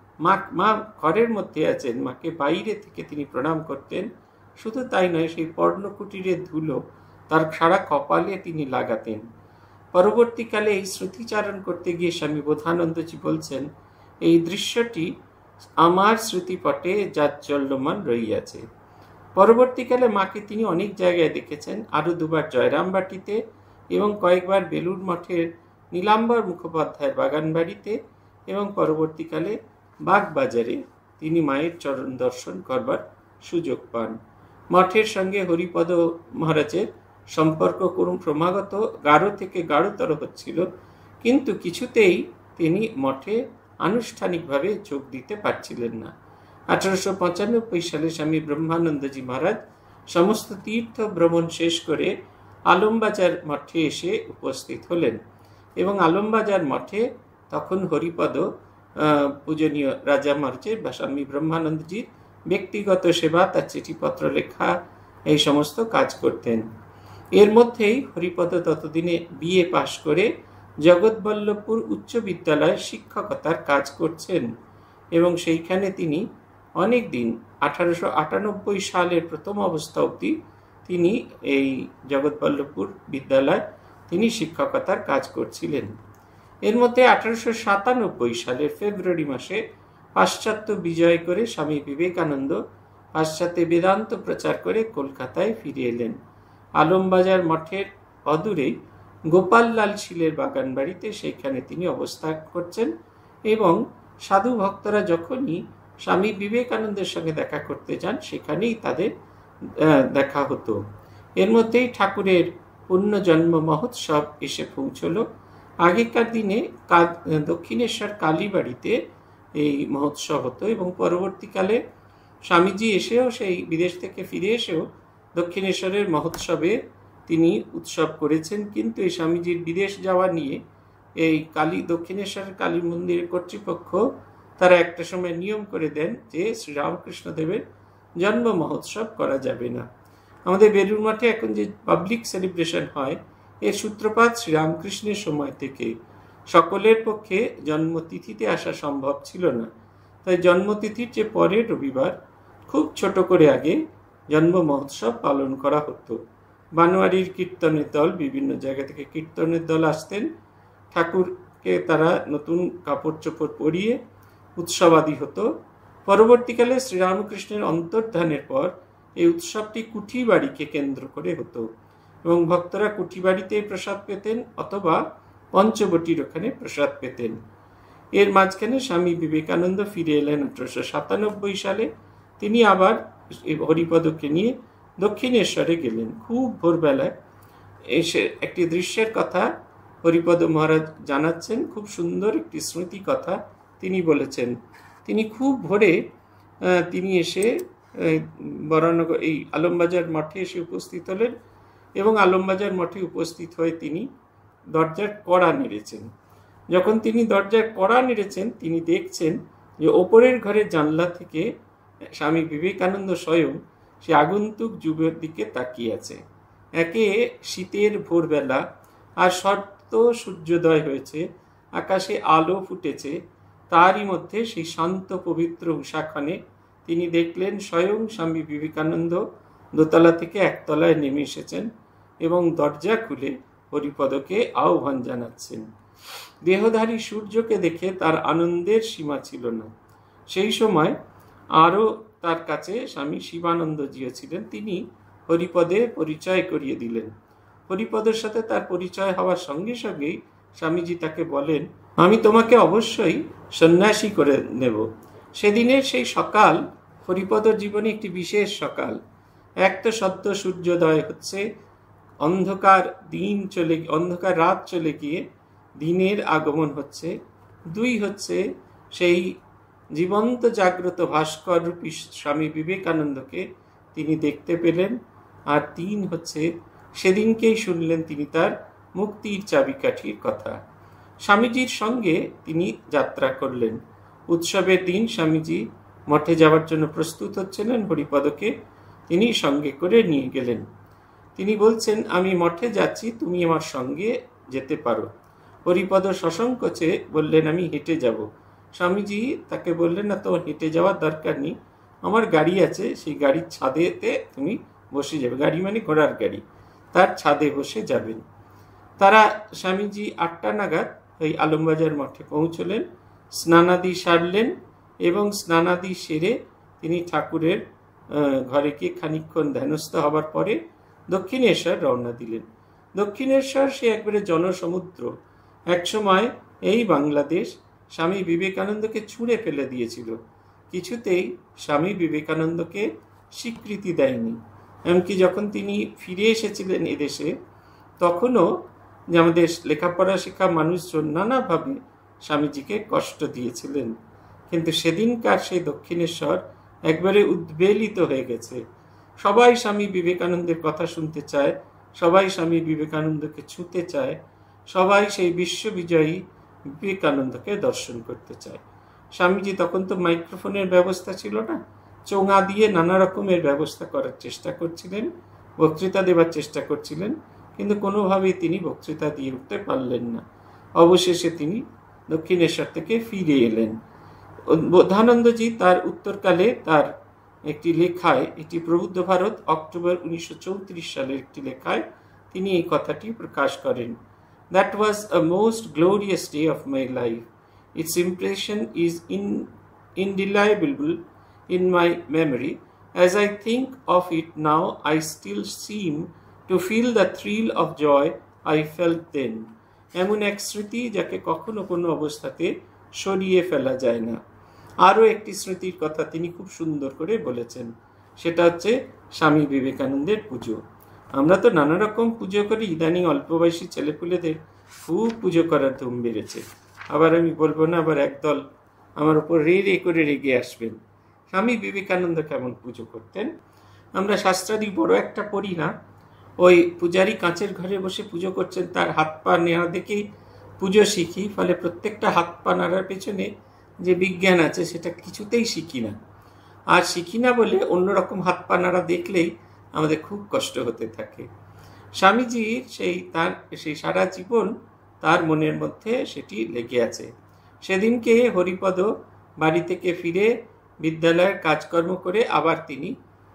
মা ঘরের মধ্যে আছেন, মাকে বাইরে থেকে তিনি প্রণাম করতেন। শুধু তাই নয়, সেই পর্ণকুটিরের ধুলো তার সারা কপালে তিনি লাগাতেন। পরবর্তীকালে এই স্মৃতিচারণ করতে গিয়ে স্বামী বোধানন্দজি বলছেন, এই দৃশ্যটি আমার স্মৃতিপটে জাজ্বল্যমান রইয়াছে। পরবর্তীকালে মাকে তিনি অনেক জায়গায় দেখেছেন, আরও দুবার জয়রামবাটিতে এবং কয়েকবার বেলুর মঠের নীলাম্বর মুখোপাধ্যায়ের বাগান বাড়িতে এবং পরবর্তীকালে বাগবাজারে তিনি মায়ের চরণ দর্শন করবার সুযোগ পান। মঠের সঙ্গে হরিপদ মহারাজের সম্পর্ক ক্রমাগত গাঢ় থেকে গাঢ়তর হচ্ছিল, কিন্তু কিছুতেই তিনি মঠে আনুষ্ঠানিকভাবে যোগ দিতে পারছিলেন না। 1895 সালে স্বামী ব্রহ্মানন্দজি মহারাজ সমস্ত তীর্থ ভ্রমণ শেষ করে আলমবাজার মঠে এসে উপস্থিত হলেন এবং আলমবাজার মঠে তখন হরিপদ পূজনীয় রাজা মহারাজের বা স্বামী ব্রহ্মানন্দজির ব্যক্তিগত সেবা, তার চিঠিপত্র লেখা, এই সমস্ত কাজ করতেন। এর মধ্যেই হরিপদ ততদিনে বিএ পাশ করে জগৎবল্লভপুর উচ্চ বিদ্যালয়ে শিক্ষকতার কাজ করছেন এবং সেইখানে তিনি অনেক দিন 1898 সালের প্রথম অবস্থা অবধি তিনি এই জগৎবল্লভপুর বিদ্যালয় তিনি শিক্ষকতার কাজ করছিলেন। এর মধ্যে 1897 সালের ফেব্রুয়ারি মাসে পাশ্চাত্য বিজয় করে স্বামী বিবেকানন্দ পাশ্চাত্যে বেদান্ত প্রচার করে কলকাতায় ফিরে এলেন। আলমবাজার মঠের অদূরেই গোপাললাল শীলের বাগান বাড়িতে সেইখানে তিনি অবস্থান করছেন এবং সাধু ভক্তরা যখনই স্বামী বিবেকানন্দের সঙ্গে দেখা করতে যান সেখানেই তাদের দেখা হতো। এর মধ্যেই ঠাকুরের পুণ্যজন্ম মহোৎসব এসে পৌঁছল। আগেকার দিনে দক্ষিণেশ্বর কালীবাড়িতে এই মহোৎসব হতো এবং পরবর্তীকালে স্বামীজি এসেও সেই বিদেশ থেকে ফিরে এসেও দক্ষিণেশ্বরের মহোৎসবে তিনি উৎসব করেছেন। কিন্তু এই স্বামীজির বিদেশ যাওয়া নিয়ে এই দক্ষিণেশ্বরের কালী মন্দিরের কর্তৃপক্ষ তারা একটা সময় নিয়ম করে দেন যে শ্রীরামকৃষ্ণদেবের জন্ম মহোৎসব করা যাবে না। আমাদের বেলুর মঠে এখন যে পাবলিক সেলিব্রেশন হয় এর সূত্রপাত শ্রীরামকৃষ্ণের সময় থেকে। সকলের পক্ষে জন্মতিথিতে আসা সম্ভব ছিল না, তাই জন্মতিথির যে পরের রবিবার খুব ছোট করে আগে জন্ম মহোৎসব পালন করা হতো। বানোয়ারির কীর্তনের দল, বিভিন্ন জায়গা থেকে কীর্তনের দল আসতেন, ঠাকুরকে তারা নতুন কাপড় চোপড় পরিয়ে উৎসবাদি হতো। পরবর্তীকালে শ্রীরামকৃষ্ণের অন্তর্ধানের পর এই উৎসবটি কুঠি বাড়িকে কেন্দ্র করে হতো এবং ভক্তরা কুঠি বাড়িতে প্রসাদ পেতেন অথবা পঞ্চবটির ওখানে প্রসাদ পেতেন। এর মাঝখানে স্বামী বিবেকানন্দ ফিরে এলেন 1897 সালে। তিনি আবার হরিপদকে নিয়ে দক্ষিণেশ্বরে গেলেন। খুব ভোরবেলায় এসে একটি দৃশ্যের কথা হরিপদ মহারাজ জানাচ্ছেন খুব সুন্দর একটি স্মৃতি কথা তিনি বলেছেন। তিনি খুব ভোরে তিনি এসে বরানগর এই আলমবাজার মঠে এসে উপস্থিত হলেন এবং আলমবাজার মঠে উপস্থিত হয়ে তিনি দরজার কড়া নেড়েছেন। যখন তিনি দরজার কড়া নেড়েছেন তিনি দেখছেন যে ওপরের ঘরের জানলা থেকে স্বামী বিবেকানন্দ স্বয়ং সে আগন্তুক যুগের দিকে তাকিয়ে আছে। একে শীতের ভোরবেলা, আর শর্ত সূর্যোদয় হয়েছে, আকাশে আলো ফুটেছে, তারই মধ্যে সেই শান্ত পবিত্র উষাক্ষণে তিনি দেখলেন স্বয়ং স্বামী বিবেকানন্দ দোতলা থেকে একতলায় নেমে এসেছেন এবং দরজা খুলে হরিপদকে আহ্বান জানাচ্ছেন। দেহধারী সূর্যকে দেখে তার আনন্দের সীমা ছিল না। সেই সময় আরও তার কাছে স্বামী শিবানন্দজিও ছিলেন। তিনি হরিপদে পরিচয় করিয়ে দিলেন। হরিপদের সাথে তার পরিচয় হওয়ার সঙ্গে সঙ্গেই স্বামীজি তাকে বলেন, আমি তোমাকে অবশ্যই সন্ন্যাসী করে নেব। সেদিনের সেই সকাল হরিপদর জীবনে একটি বিশেষ সকাল। এক তো সদ্য সূর্যোদয় হচ্ছে, অন্ধকার রাত চলে গিয়ে দিনের আগমন হচ্ছে। দুই হচ্ছে সেই জীবন্ত জাগ্রত ভাস্কর রূপী স্বামী বিবেকানন্দকে তিনি দেখতে পেলেন। আর তিন হচ্ছে সেদিনকেই শুনলেন তিনি তার মুক্তির চাবিকাঠির কথা। স্বামীজির সঙ্গে তিনি যাত্রা করলেন। উৎসবের দিন স্বামীজি মঠে যাওয়ার জন্য প্রস্তুত হচ্ছিলেন। হরিপদকে তিনি সঙ্গে করে নিয়ে গেলেন। তিনি বলছেন, আমি মঠে যাচ্ছি, তুমি আমার সঙ্গে যেতে পারো। হরিপদ সসংকোচে বললেন, আমি হেঁটে যাব। স্বামীজি তাকে বললেন, না, তোমার হেঁটে যাওয়ার দরকার নেই, আমার গাড়ি আছে, সেই গাড়ির ছাদেতে তুমি বসে যাবে। গাড়ি মানে ঘোড়ার গাড়ি, তার ছাদে বসে যাবেন। তারা স্বামীজি 8টা নাগাদ এই আলমবাজার মঠে পৌঁছলেন, স্নানাদি সারলেন এবং স্নানাদি সেরে তিনি ঠাকুরের ঘরে গিয়ে খানিকক্ষণ ধ্যানস্থ হবার পরে দক্ষিণেশ্বর রওনা দিলেন। দক্ষিণেশ্বর সে একবারে জনসমুদ্র। একসময় এই বাংলাদেশ স্বামী বিবেকানন্দকে ছুঁড়ে ফেলে দিয়েছিল, কিছুতেই স্বামী বিবেকানন্দকে স্বীকৃতি দেয়নি। এমনকি যখন তিনি ফিরে এসেছিলেন এদেশে, তখনও যে আমাদের লেখাপড়া শেখা মানুষজন নানাভাবে স্বামীজিকে কষ্ট দিয়েছিলেন। কিন্তু সেদিনকার সেই দক্ষিণেশ্বর একবারে উদ্বেলিত হয়ে গেছে। সবাই স্বামী বিবেকানন্দের কথা শুনতে চায়, সবাই স্বামী বিবেকানন্দকে ছুঁতে চায়, সবাই সেই বিশ্ববিজয়ী বিবেকানন্দকে দর্শন করতে চায়। স্বামীজি তখন তো মাইক্রোফোনের ব্যবস্থা ছিল না, চোঙা দিয়ে নানা রকমের ব্যবস্থা করার চেষ্টা করছিলেন, বক্তৃতা দেবার চেষ্টা করছিলেন, কিন্তু কোনোভাবেই তিনি বক্তৃতা দিয়ে উঠতে পারলেন না। অবশেষে তিনি দক্ষিণেশ্বর থেকে ফিরে এলেন। বোধানন্দজি তার উত্তরকালে তার একটি লেখায়, এটি প্রবুদ্ধ ভারত অক্টোবর 1934 সালের একটি লেখায় তিনি এই কথাটি প্রকাশ করেন। That was a most glorious day of my life. Its impression is indelible in my memory. As I think of it now, I still seem to feel the thrill of joy I felt then. এমন এক স্মৃতি যাকে কখনো কোনো অবস্থাতে সরিয়ে ফেলা যায় না। আরও একটি স্মৃতির কথা তিনি খুব সুন্দর করে বলেছেন, সেটা হচ্ছে স্বামী বিবেকানন্দের পুজো। আমরা তো নানা রকম পুজো করি, ইদানিং অল্প বয়সী ছেলেপুলেদের খুব পুজো করার ধুম বেড়েছে। আবার আমি বলবো না, আবার একদল আমার উপর রে করে রেগে আসবেন। স্বামী বিবেকানন্দ কেমন পুজো করতেন আমরা শাস্ত্রাদি বড় একটা পড়ি না। ওই পূজারী কাঁচের ঘরে বসে পুজো করছেন, তার হাত পা নেওয়া দেখেই পুজো শিখি। ফলে প্রত্যেকটা হাত পা নাড়ার পেছনে যে বিজ্ঞান আছে সেটা কিছুতেই শিখি না। আর শিখি না বলে অন্যরকম হাত পা নাড়া দেখলেই আমাদের খুব কষ্ট হতে থাকে। স্বামীজির সেই সারা জীবন তার মনের মধ্যে সেটি লেগে আছে। সেদিনকে হরিপদ বাড়ি থেকে ফিরে বিদ্যালয়ের কাজকর্ম করে আবার তিনি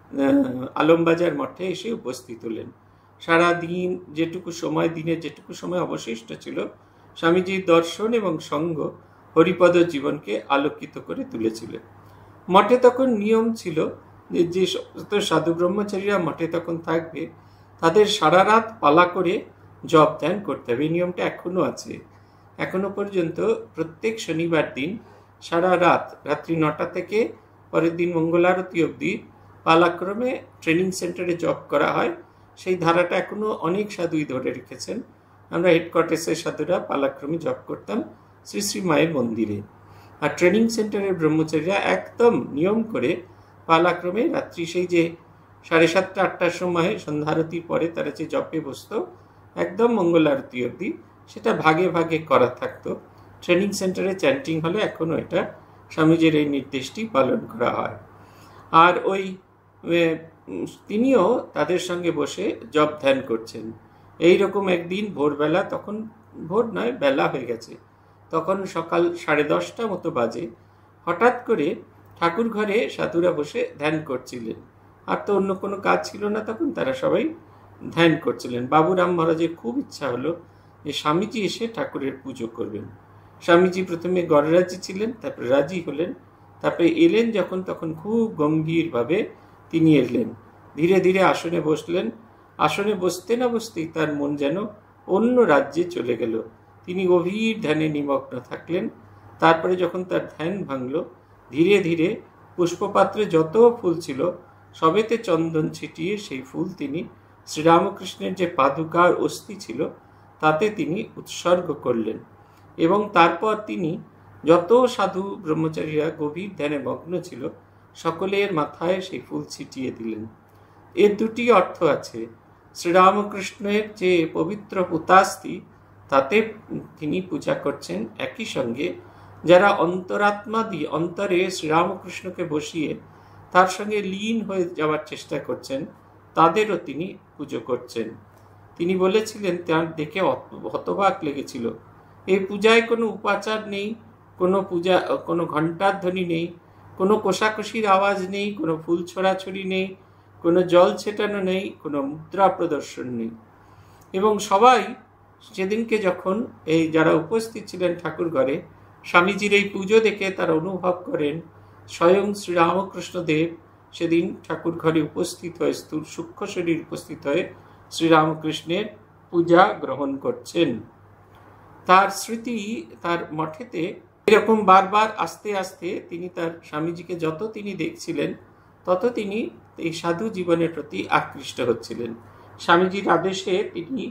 আলমবাজার মঠে এসে উপস্থিত হলেন। সারা দিন দিনের যেটুকু সময় অবশিষ্ট ছিল, স্বামীজির দর্শন এবং সঙ্গ হরিপদ জীবনকে আলোকিত করে তুলেছিল। মঠে তখন নিয়ম ছিল যে সমস্ত সাধু ব্রহ্মচারীরা মঠে তখন থাকবে, তাদের সারা রাত পালা করে জপ ধ্যান করতে হবে। এই নিয়মটা এখনো আছে। এখনো পর্যন্ত প্রত্যেক শনিবার দিন সারা রাত্রি 9টা থেকে পরের দিন মঙ্গলারতি অবধি পালাক্রমে ট্রেনিং সেন্টারে জপ করা হয়। সেই ধারাটা এখনো অনেক সাধুই ধরে রেখেছেন। আমরা হেডকোয়ার্টার্সের সাধুরা পালাক্রমে জপ করতাম শ্রী শ্রী মায়ের মন্দিরে। আর ট্রেনিং সেন্টারের ব্রহ্মচারীরা একদম নিয়ম করে পালাক্রমে রাত্রি সেই যে 7:30 8টার সময় সন্ধ্যারতির পরে তারা যে জপে বসত একদম মঙ্গল আরতি অবধি, সেটা ভাগে ভাগে করা থাকতো। ট্রেনিং সেন্টারে চ্যান্টিং হলে এখনও এটা স্বামীজির এই নির্দেশটি পালন করা হয়। আর ওই তিনিও তাদের সঙ্গে বসে জপ ধ্যান করছেন। এই রকম একদিন ভোরবেলা, তখন ভোর নয়, বেলা হয়ে গেছে, তখন সকাল 10:30 মতো বাজে, হঠাৎ করে ঠাকুর ঘরে সাধুরা বসে ধ্যান করছিলেন। আর তো অন্য কোনো কাজ ছিল না তখন, তারা সবাই ধ্যান করছিলেন। বাবুরাম মহারাজের খুব ইচ্ছা হলো যে স্বামীজি এসে ঠাকুরের পুজো করবেন। স্বামীজি প্রথমে গড়রাজি ছিলেন, তারপরে রাজি হলেন, তারপরে এলেন যখন, তখন খুব গম্ভীরভাবে তিনি এলেন। ধীরে ধীরে আসনে বসলেন। আসনে বসতে না বসতেই তার মন যেন অন্য রাজ্যে চলে গেল। তিনি গভীর ধ্যানে নিমগ্ন থাকলেন। তারপরে যখন তার ধ্যান ভাঙল, ধীরে ধীরে পুষ্পপাত্রে যত ফুল ছিল সবেতে চন্দন ছিটিয়ে সেই ফুল তিনি শ্রীরামকৃষ্ণের যে পাদুকার অস্থি ছিল তাতে তিনি উৎসর্গ করলেন। এবং তারপর তিনি যত সাধু ব্রহ্মচারীরা গভীর ধ্যানে মগ্ন ছিল সকলের মাথায় সেই ফুল ছিটিয়ে দিলেন। এর দুটি অর্থ আছে। শ্রীরামকৃষ্ণের যে পবিত্র হুতাস্থি তাতে তিনি পূজা করছেন, একই সঙ্গে যারা অন্তরাত্মা দিয়ে অন্তরে শ্রীরামকৃষ্ণকে বসিয়ে তার সঙ্গে লীন হয়ে যাওয়ার চেষ্টা করছেন তাদেরও তিনি পুজো করছেন। তিনি বলেছিলেন, তার দেখে হতবাক লেগেছিল, এই পূজায় কোনো উপাচার নেই, কোনো ঘণ্টার ধ্বনি নেই, কোনো কোষাকষির আওয়াজ নেই, কোনো ফুল ছড়াছড়ি নেই, কোনো জল ছেটানো নেই, কোনো মুদ্রা প্রদর্শন নেই। এবং সবাই সেদিনকে যখন এই যারা উপস্থিত ছিলেন ঠাকুর ঘরে স্বামীজির এই পুজো দেখে তারা অনুভব করেন স্বয়ং শ্রীরামকৃষ্ণদেব সেদিন ঠাকুর ঘরে উপস্থিত হয়ে, সূক্ষ্ম শরীর উপস্থিত হয়ে শ্রীরামকৃষ্ণের পূজা গ্রহণ করছেন। তার স্মৃতি তার মঠেতে এরকম বারবার আস্তে আস্তে তিনি তার স্বামীজিকে যত তিনি দেখছিলেন তত তিনি এই সাধু জীবনের প্রতি আকৃষ্ট হচ্ছিলেন। স্বামীজির আদেশে তিনি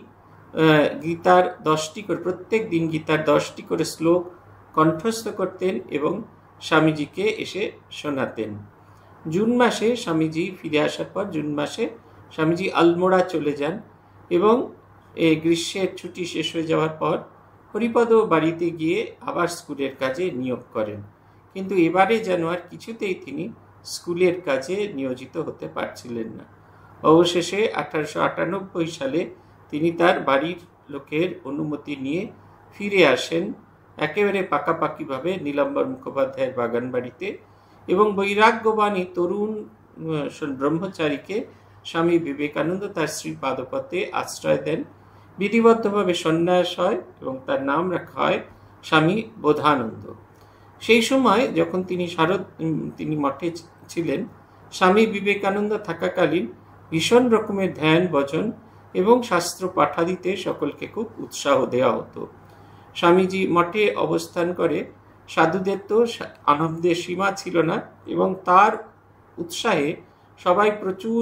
গীতার 10টি করে, প্রত্যেক দিন গীতার 10টি করে শ্লোক কণ্ঠস্থ করতেন এবং স্বামীজিকে এসে শোনাতেন। জুন মাসে স্বামীজি ফিরে আসার পর জুন মাসে স্বামীজি আলমোড়া চলে যান এবং এই গ্রীষ্মের ছুটি শেষ হয়ে যাওয়ার পর হরিপদ বাড়িতে গিয়ে আবার স্কুলের কাজে নিয়োগ করেন। কিন্তু এবারে যেন আর কিছুতেই তিনি স্কুলের কাজে নিয়োজিত হতে পারছিলেন না। অবশেষে 1898 সালে তিনি তার বাড়ির লোকের অনুমতি নিয়ে ফিরে আসেন একেবারে পাকাপাকিভাবে নীলাম্বর মুখোপাধ্যায়ের বাগান বাড়িতে, এবং বৈরাগ্যবাণী তরুণ ব্রহ্মচারীকে স্বামী বিবেকানন্দ তার শ্রী পাদপথে আশ্রয় দেন। বিধিবদ্ধভাবে সন্ন্যাস হয় এবং তার নাম রাখা হয় স্বামী বোধানন্দ। সেই সময় যখন তিনি মঠে ছিলেন, স্বামী বিবেকানন্দ থাকাকালীন ভীষণ রকমের ধ্যান ভজন এবং শাস্ত্র পাঠাদিতে সকলকে খুব উৎসাহ দেওয়া হতো। স্বামীজি মঠে অবস্থান করে সাধুদের তো আনন্দের সীমা ছিল না, এবং তার উৎসাহে সবাই প্রচুর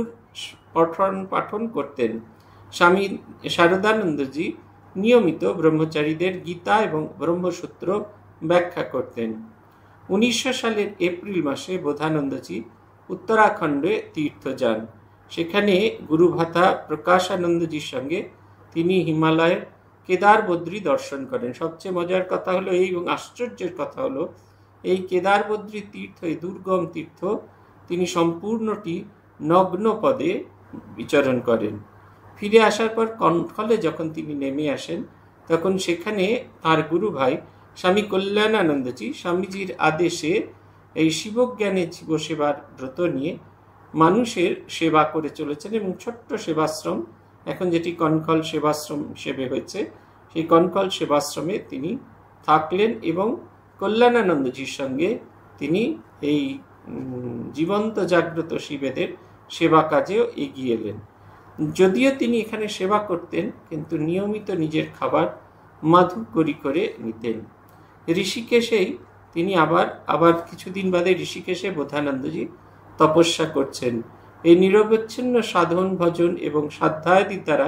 পাঠন করতেন। স্বামী শারদানন্দজি নিয়মিত ব্রহ্মচারীদের গীতা এবং ব্রহ্মসূত্র ব্যাখ্যা করতেন। 1900 সালের এপ্রিল মাসে বোধানন্দজি উত্তরাখণ্ডে তীর্থ যান। সেখানে গুরুভাতা প্রকাশানন্দজির সঙ্গে তিনি হিমালয়ের কেদার বদ্রী দর্শন করেন। সবচেয়ে মজার কথা হলো এই, এবং আশ্চর্যের কথা হলো এই কেদার বদ্রী তীর্থ, এই দুর্গম তীর্থ তিনি সম্পূর্ণটি নগ্ন পদে বিচরণ করেন। ফিরে আসার পর কনখলে যখন তিনি নেমে আসেন তখন সেখানে তার গুরু ভাই স্বামী কল্যাণানন্দজি স্বামীজির আদেশে এই শিবজ্ঞানে জীবসেবার ব্রত নিয়ে মানুষের সেবা করে চলেছেন, এবং ছোট্ট সেবাশ্রম, এখন যেটি কনকল সেবাশ্রম হিসেবে হয়েছে, সেই কনকল সেবাশ্রমে তিনি থাকলেন এবং কল্যাণানন্দজির সঙ্গে তিনি এই জীবন্ত জাগ্রত শিবেদের সেবা কাজেও এগিয়ে এলেন। যদিও তিনি এখানে সেবা করতেন, কিন্তু নিয়মিত নিজের খাবার মাধু করে নিতেন। ঋষিকেশেই তিনি আবার কিছুদিন বাদে ঋষিকেশে বোধানন্দজি তপস্যা করছেন। এই নিরবচ্ছিন্ন সাধন ভজন এবং সাধ্যাদি দ্বারা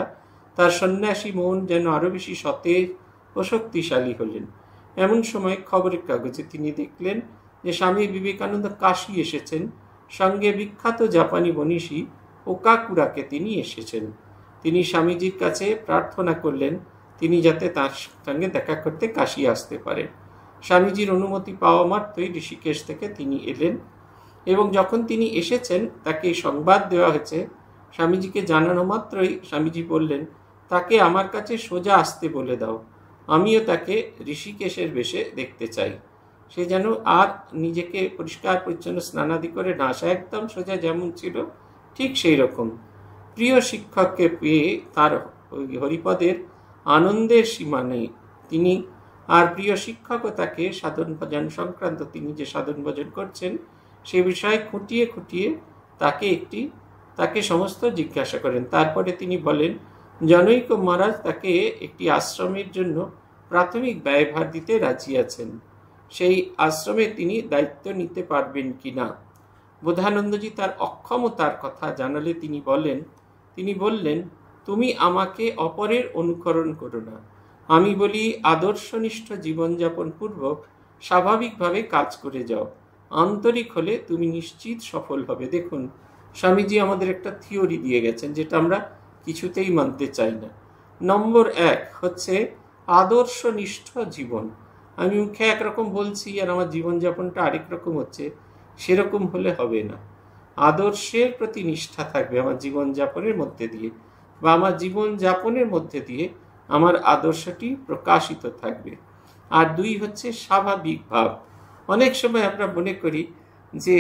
তার সন্ন্যাসী মন যেন আরো বেশি সতেজ ও শক্তিশালী হলেন। এমন সময় খবরের কাগজে তিনি দেখলেন যে স্বামী বিবেকানন্দ কাশী এসেছেন, সঙ্গে বিখ্যাত জাপানি মনীষী ওকাকুরাকে তিনি এসেছেন। তিনি স্বামীজির কাছে প্রার্থনা করলেন তিনি যাতে তার সঙ্গে দেখা করতে কাশী আসতে পারেন। স্বামীজির অনুমতি পাওয়া মাত্রই ঋষিকেশ থেকে তিনি এলেন এবং যখন তিনি এসেছেন তাকে সংবাদ দেওয়া হয়েছে। স্বামীজিকে জানানো মাত্রই স্বামীজি বললেন, তাকে আমার কাছে সোজা আসতে বলে দাও, আমিও তাকে ঋষিকেশের বেশে দেখতে চাই। সে যেন আর নিজেকে পরিষ্কার পরিচ্ছন্ন স্নানাদি করে না আসা, একদম সোজা যেমন ছিল ঠিক সেই রকম। প্রিয় শিক্ষককে পেয়ে তার হরিপদের আনন্দের সীমা নেই। তিনি আর প্রিয় শিক্ষকও তাকে সাধন ভজন সংক্রান্ত তিনি যে সাধন ভজন করছেন সে বিষয়ে খুঁটিয়ে খুঁটিয়ে তাকে সমস্ত জিজ্ঞাসা করেন। তারপরে তিনি বলেন জনৈক মহারাজ তাকে একটি আশ্রমের জন্য প্রাথমিক ব্যয়ভার দিতে রাজি আছেন, সেই আশ্রমে তিনি দায়িত্ব নিতে পারবেন কিনা। বোধানন্দজি তার অক্ষমতার কথা জানালে তিনি বললেন তুমি আমাকে অপরের অনুকরণ করো না, আমি বলি আদর্শনিষ্ঠ জীবনযাপন পূর্বক স্বাভাবিকভাবে কাজ করে যাও, আন্তরিক হলে তুমি নিশ্চিত সফল হবে। দেখুন, স্বামীজি আমাদের একটা থিওরি দিয়ে গেছেন যেটা আমরা কিছুতেই মানতে চাই না। নম্বর 1 হচ্ছে আদর্শনিষ্ঠ জীবন। আমি মুখে একরকম বলছি আর আমার জীবনযাপনটা আরেক রকম হচ্ছে, সেরকম হলে হবে না। আদর্শের প্রতি নিষ্ঠা থাকবে আমার জীবনযাপনের মধ্যে দিয়ে, বা আমার জীবনযাপনের মধ্যে দিয়ে আমার আদর্শটি প্রকাশিত থাকবে। আর 2 হচ্ছে স্বাভাবিক ভাব। অনেক সময় আমরা মনে করি যে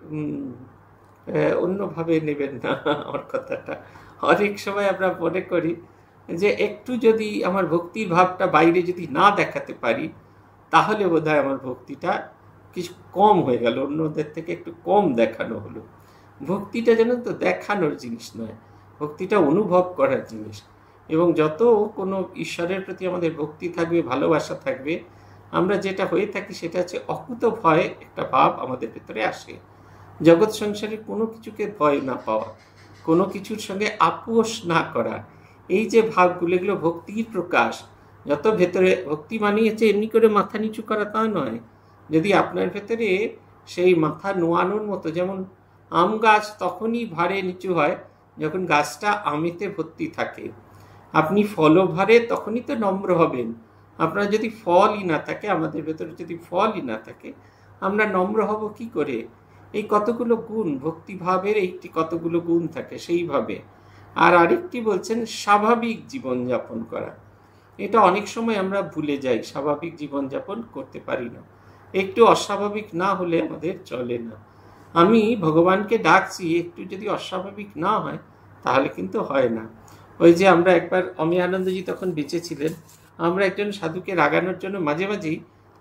অন্যভাবে নেবেন না আমার কথাটা, অনেক সময় আমরা মনে করি যে একটু যদি আমার ভক্তির ভাবটা বাইরে যদি না দেখাতে পারি তাহলে বোধহয় আমার ভক্তিটা কিছু কম হয়ে গেল, অন্যদের থেকে একটু কম দেখানো হলো। ভক্তিটা যেন তো দেখানোর জিনিস নয়, ভক্তিটা অনুভব করার জিনিস। এবং যত কোনো ঈশ্বরের প্রতি আমাদের ভক্তি থাকবে, ভালোবাসা থাকবে, আমরা যেটা হয়ে থাকি সেটা হচ্ছে অকুত ভয় একটা ভাব আমাদের ভেতরে আসে। জগৎ সংসারে কোনো কিছুকে ভয় না পাওয়া, কোনো কিছুর সঙ্গে আপোষ না করা, এই যে ভাবগুলো এগুলো ভক্তির প্রকাশ। যত ভেতরে ভক্তি মানিয়েছে এমনি করে মাথা নিচু করা তা নয়। যদি আপনার ভেতরে সেই মাথা নোয়ানোর মতো, যেমন আম গাছ তখনই ভারে নিচু হয় যখন গাছটা আমেতে ভর্তি থাকে। আপনি ফলভারে তখনই তো নম্র হবেন। আপনার যদি ফলই না থাকে, আমাদের ভেতরে যদি ফলই না থাকে, আমরা নম্র হব কি করে? এই কতগুলো গুণ, ভক্তিভাবের এইটি কতগুলো গুণ থাকে সেইভাবে। আর আরেকটি বলছেন স্বাভাবিক জীবনযাপন করা। এটা অনেক সময় আমরা ভুলে যাই, স্বাভাবিক জীবনযাপন করতে পারি না। একটু অস্বাভাবিক না হলে আমাদের চলে না। আমি ভগবানকে ডাকছি, একটু যদি অস্বাভাবিক না হয় তাহলে কিন্তু হয় না। ওই যে আমরা একবার অমিয়ানন্দজি তখন বেঁচে ছিলেন, আমরা একজন সাধুকে রাগানোর জন্য মাঝে মাঝেই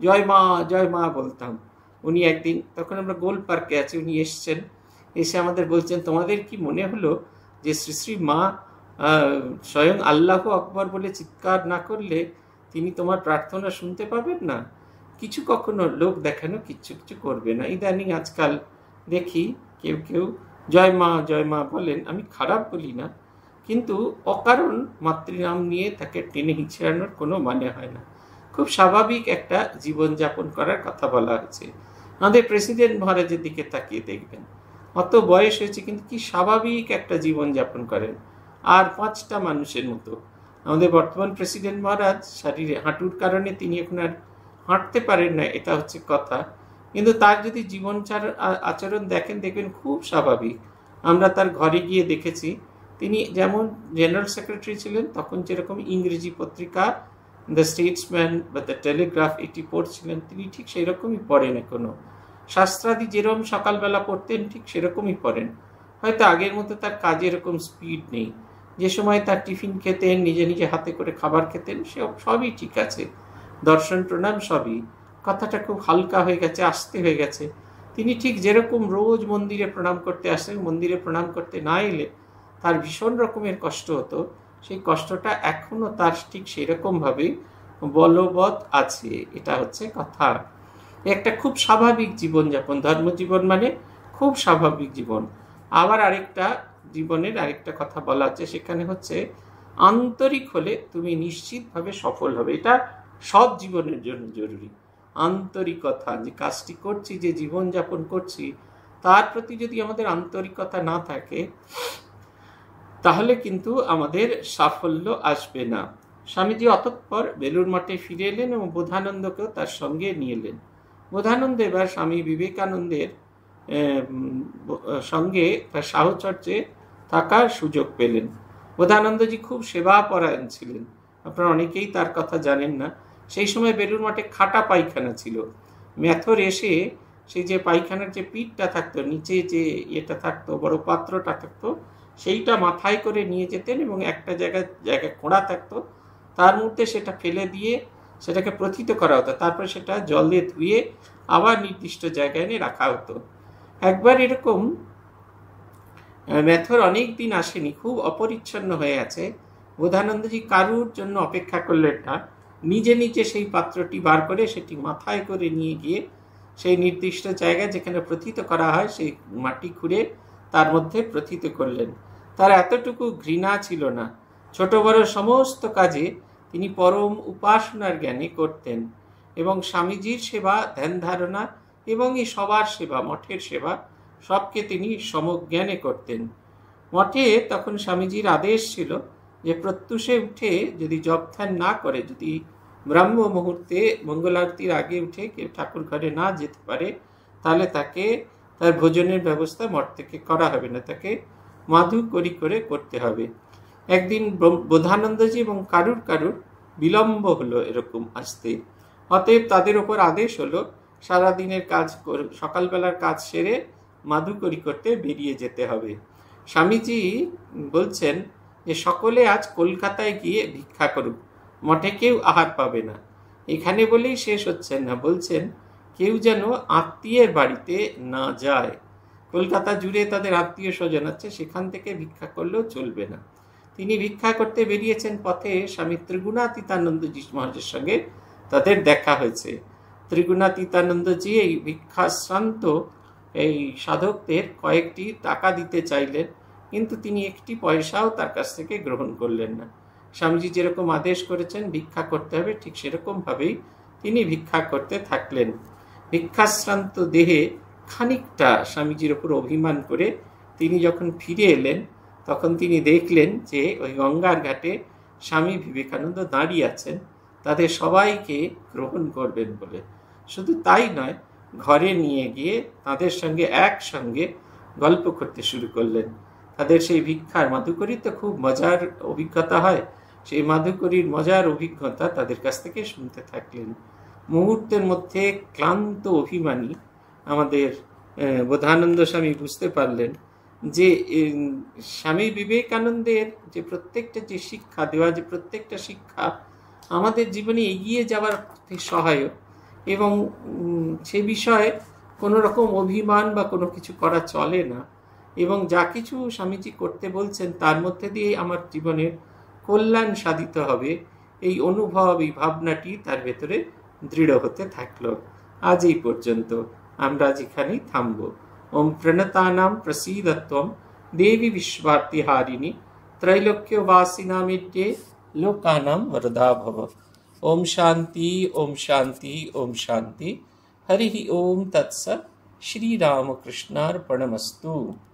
জয় মা বলতাম। উনি একদিন, তখন আমরা গোল পার্কে আছি, উনি এসছেন, এসে আমাদের বলছেন তোমাদের কি মনে হলো যে শ্রী শ্রী মা স্বয়ং আল্লাহ আকবর বলে চিৎকার না করলে তিনি তোমার প্রার্থনা শুনতে পাবেন না? কিছু কখনো লোক দেখানো কিচ্ছু করবে না। ইদানিং আজকাল দেখি কেউ জয় মা বলেন, আমি খারাপ বলি না, কিন্তু অকারণ মাতৃনাম নিয়ে তাকে টেনে হিঁচড়ানোর কোনো মানে হয় না। খুব স্বাভাবিক একটা জীবনযাপন করার কথা বলা হয়েছে। আমাদের প্রেসিডেন্ট মহারাজের দিকে তাকিয়ে দেখবেন, অত বয়স হয়েছে কিন্তু কি স্বাভাবিক একটা জীবনযাপন করেন, আর 5টা মানুষের মতো। আমাদের বর্তমান প্রেসিডেন্ট মহারাজ শরীরে হাঁটুর কারণে তিনি এখন আর হাঁটতে পারেন না, এটা হচ্ছে কথা, কিন্তু তার যদি জীবন আচরণ দেখবেন খুব স্বাভাবিক। আমরা তার ঘরে গিয়ে দেখেছি, তিনি যেমন জেনারেল সেক্রেটারি ছিলেন তখন যেরকম ইংরেজি পত্রিকা দ্য স্টেটসম্যান বা দ্য টেলিগ্রাফ এটি পড়ছিলেন, তিনি ঠিক সেই রকমই পড়েন এখনো। শাস্ত্রাদি যেরকম সকালবেলা পড়তেন ঠিক সেরকমই পড়েন। হয়তো আগের মতো তার কাজে এরকম স্পিড নেই। যে সময় তার টিফিন খেতেন, নিজে হাতে করে খাবার খেতেন, সবই ঠিক আছে, দর্শন প্রণাম সবই। কথাটা খুব হালকা হয়ে গেছে, আস্তে হয়ে গেছে। তিনি ঠিক যেরকম রোজ মন্দিরে প্রণাম করতে আসেন, মন্দিরে প্রণাম করতে না এলে তার ভীষণ রকমের কষ্ট হতো, সেই কষ্টটা এখনো তার ঠিক সেরকমভাবেই বলবৎ আছে। এটা হচ্ছে কথা। একটা খুব স্বাভাবিক জীবনযাপন, ধর্মজীবন মানে খুব স্বাভাবিক জীবন। আবার আরেকটা জীবনের আরেকটা কথা বলা হচ্ছে, সেখানে হচ্ছে আন্তরিক হলে তুমি নিশ্চিতভাবে সফল হবে। এটা সব জীবনের জন্য জরুরি। আন্তরিকতা, যে কাজটি করছি, যে জীবনযাপন করছি, তার প্রতি যদি আমাদের আন্তরিকতা না থাকে তাহলে কিন্তু আমাদের সাফল্য আসবে না। স্বামীজি অতঃপর বেলুড় মঠে ফিরে এলেন এবং বোধানন্দকেও তার সঙ্গে নিয়ে এলেন। বোধানন্দ এবার স্বামী বিবেকানন্দের সঙ্গে তার সাহচর্যে থাকার সুযোগ পেলেন। বোধানন্দজি খুব সেবাপরায়ণ ছিলেন। আপনারা অনেকেই তার কথা জানেন না। সেই সময় বেলুড় মঠে খাটা পায়খানা ছিল। ম্যাথর এসে সেই যে পায়খানার যে পিঠটা থাকতো, নিচে যে এটা থাকতো, বড় পাত্রটা থাকতো, সেইটা মাথায় করে নিয়ে যেতেন এবং একটা জায়গায় খোঁড়া থাকতো, তার মধ্যে সেটা ফেলে দিয়ে সেটাকে প্রথিত করা হতো। তারপরে সেটা জল দিয়ে ধুয়ে আবার নির্দিষ্ট জায়গায় এনে রাখা হতো। একবার এরকম ম্যাথর অনেক দিন আসেনি, খুব অপরিচ্ছন্ন হয়ে আছে। বোধানন্দজি কারুর জন্য অপেক্ষা করলেন না, নিজে নিজে সেই পাত্রটি বার করে সেটি মাথায় করে নিয়ে গিয়ে সেই নির্দিষ্ট জায়গায় যেখানে প্রথিত করা হয় সেই মাটি খুঁড়ে তার মধ্যে প্রথিত করলেন। তার এতটুকু ঘৃণা ছিল না। ছোট বড় সমস্ত কাজে তিনি পরম উপাসনার জ্ঞানে করতেন এবং স্বামীজির সেবা, ধ্যান ধারণা এবং এই সবার সেবা, মঠের সেবা, সবকে তিনি সমজ্ঞানে করতেন। মঠে তখন স্বামীজির আদেশ ছিল যে প্রত্যুষে উঠে যদি জপ ধ্যান না করে, যদি ব্রাহ্ম মুহূর্তে মঙ্গলারতির আগে উঠে কেউ ঠাকুর ঘরে না যেতে পারে, তাহলে তাকে তার ভোজনের ব্যবস্থা মঠ থেকে করা হবে না, তাকে মাধু করি করে করতে হবে। একদিন বোধানন্দজি এবং কারুর বিলম্ব হলো এরকম আসতে। অতএব তাদের ওপর আদেশ হলো সারাদিনের কাজ, সকালবেলার কাজ সেরে মাধু করি করতে বেরিয়ে যেতে হবে। স্বামীজি বলছেন যে সকলে আজ কলকাতায় গিয়ে ভিক্ষা করুক, মঠে কেউ আহার পাবে না। এখানে বলেই শেষ হচ্ছেন না, বলছেন কেউ যেন আত্মীয়ের বাড়িতে না যায়। কলকাতা জুড়ে তাদের আত্মীয় স্বজন আছে, সেখান থেকে ভিক্ষা করলেও চলবে না। তিনি ভিক্ষা করতে বেরিয়েছেন। পথে স্বামী ত্রিগুণাতীতানন্দজি মহারাজের সঙ্গে তাদের দেখা হয়েছে। ত্রিগুণাতীতানন্দজি এই ভিক্ষাশ্রান্ত এই সাধকদের কয়েকটি টাকা দিতে চাইলেন, কিন্তু তিনি একটি পয়সাও তার কাছ থেকে গ্রহণ করলেন না। স্বামীজি যেরকম আদেশ করেছেন ভিক্ষা করতে হবে, ঠিক সেরকম ভাবেই তিনি ভিক্ষা করতে থাকলেন। ভিক্ষাশ্রান্ত দেহে খানিকটা স্বামীজির ওপর অভিমান করে তিনি যখন ফিরে এলেন, তখন তিনি দেখলেন যে ওই গঙ্গার ঘাটে স্বামী বিবেকানন্দ দাঁড়িয়ে আছেন, তাদের সবাইকে গ্রহণ করবেন বলে। শুধু তাই নয়, ঘরে নিয়ে গিয়ে তাদের সঙ্গে একসঙ্গে গল্প করতে শুরু করলেন। তাদের সেই ভিক্ষার মাধুকরী তো খুব মজার অভিজ্ঞতা হয়, সেই মাধুকরীর মজার অভিজ্ঞতা তাদের কাছ থেকে শুনতে থাকলেন। মুহূর্তের মধ্যে ক্লান্ত অভিমানী আমাদের বোধানন্দ স্বামী বুঝতে পারলেন যে স্বামী বিবেকানন্দের যে প্রত্যেকটা যে শিক্ষা দেওয়া, যে প্রত্যেকটা শিক্ষা আমাদের জীবনে এগিয়ে যাওয়ার সহায়ক, এবং সে বিষয়ে কোনো রকম অভিমান বা কোনো কিছু করা চলে না। এবং যা কিছু স্বামীজি করতে বলছেন তার মধ্যে দিয়ে আমার জীবনের কল্যাণ সাধিত হবে, এই অনুভব, এই ভাবনাটি তার ভেতরে দৃঢ় হতে থাকলো। আজ এই পর্যন্ত, আমরা যেখানেই থামব। ওম প্রণতানাম প্রসীদত্বম দেবী বিশ্বভারতিহারিণী त्रैलोक्यवासिनामिद्ये लोकानां वरदा भव। ओम शांति ओम शांति ओम शांति। हरि ओम तत्सत्। श्री रामकृष्णार्पणमस्तु।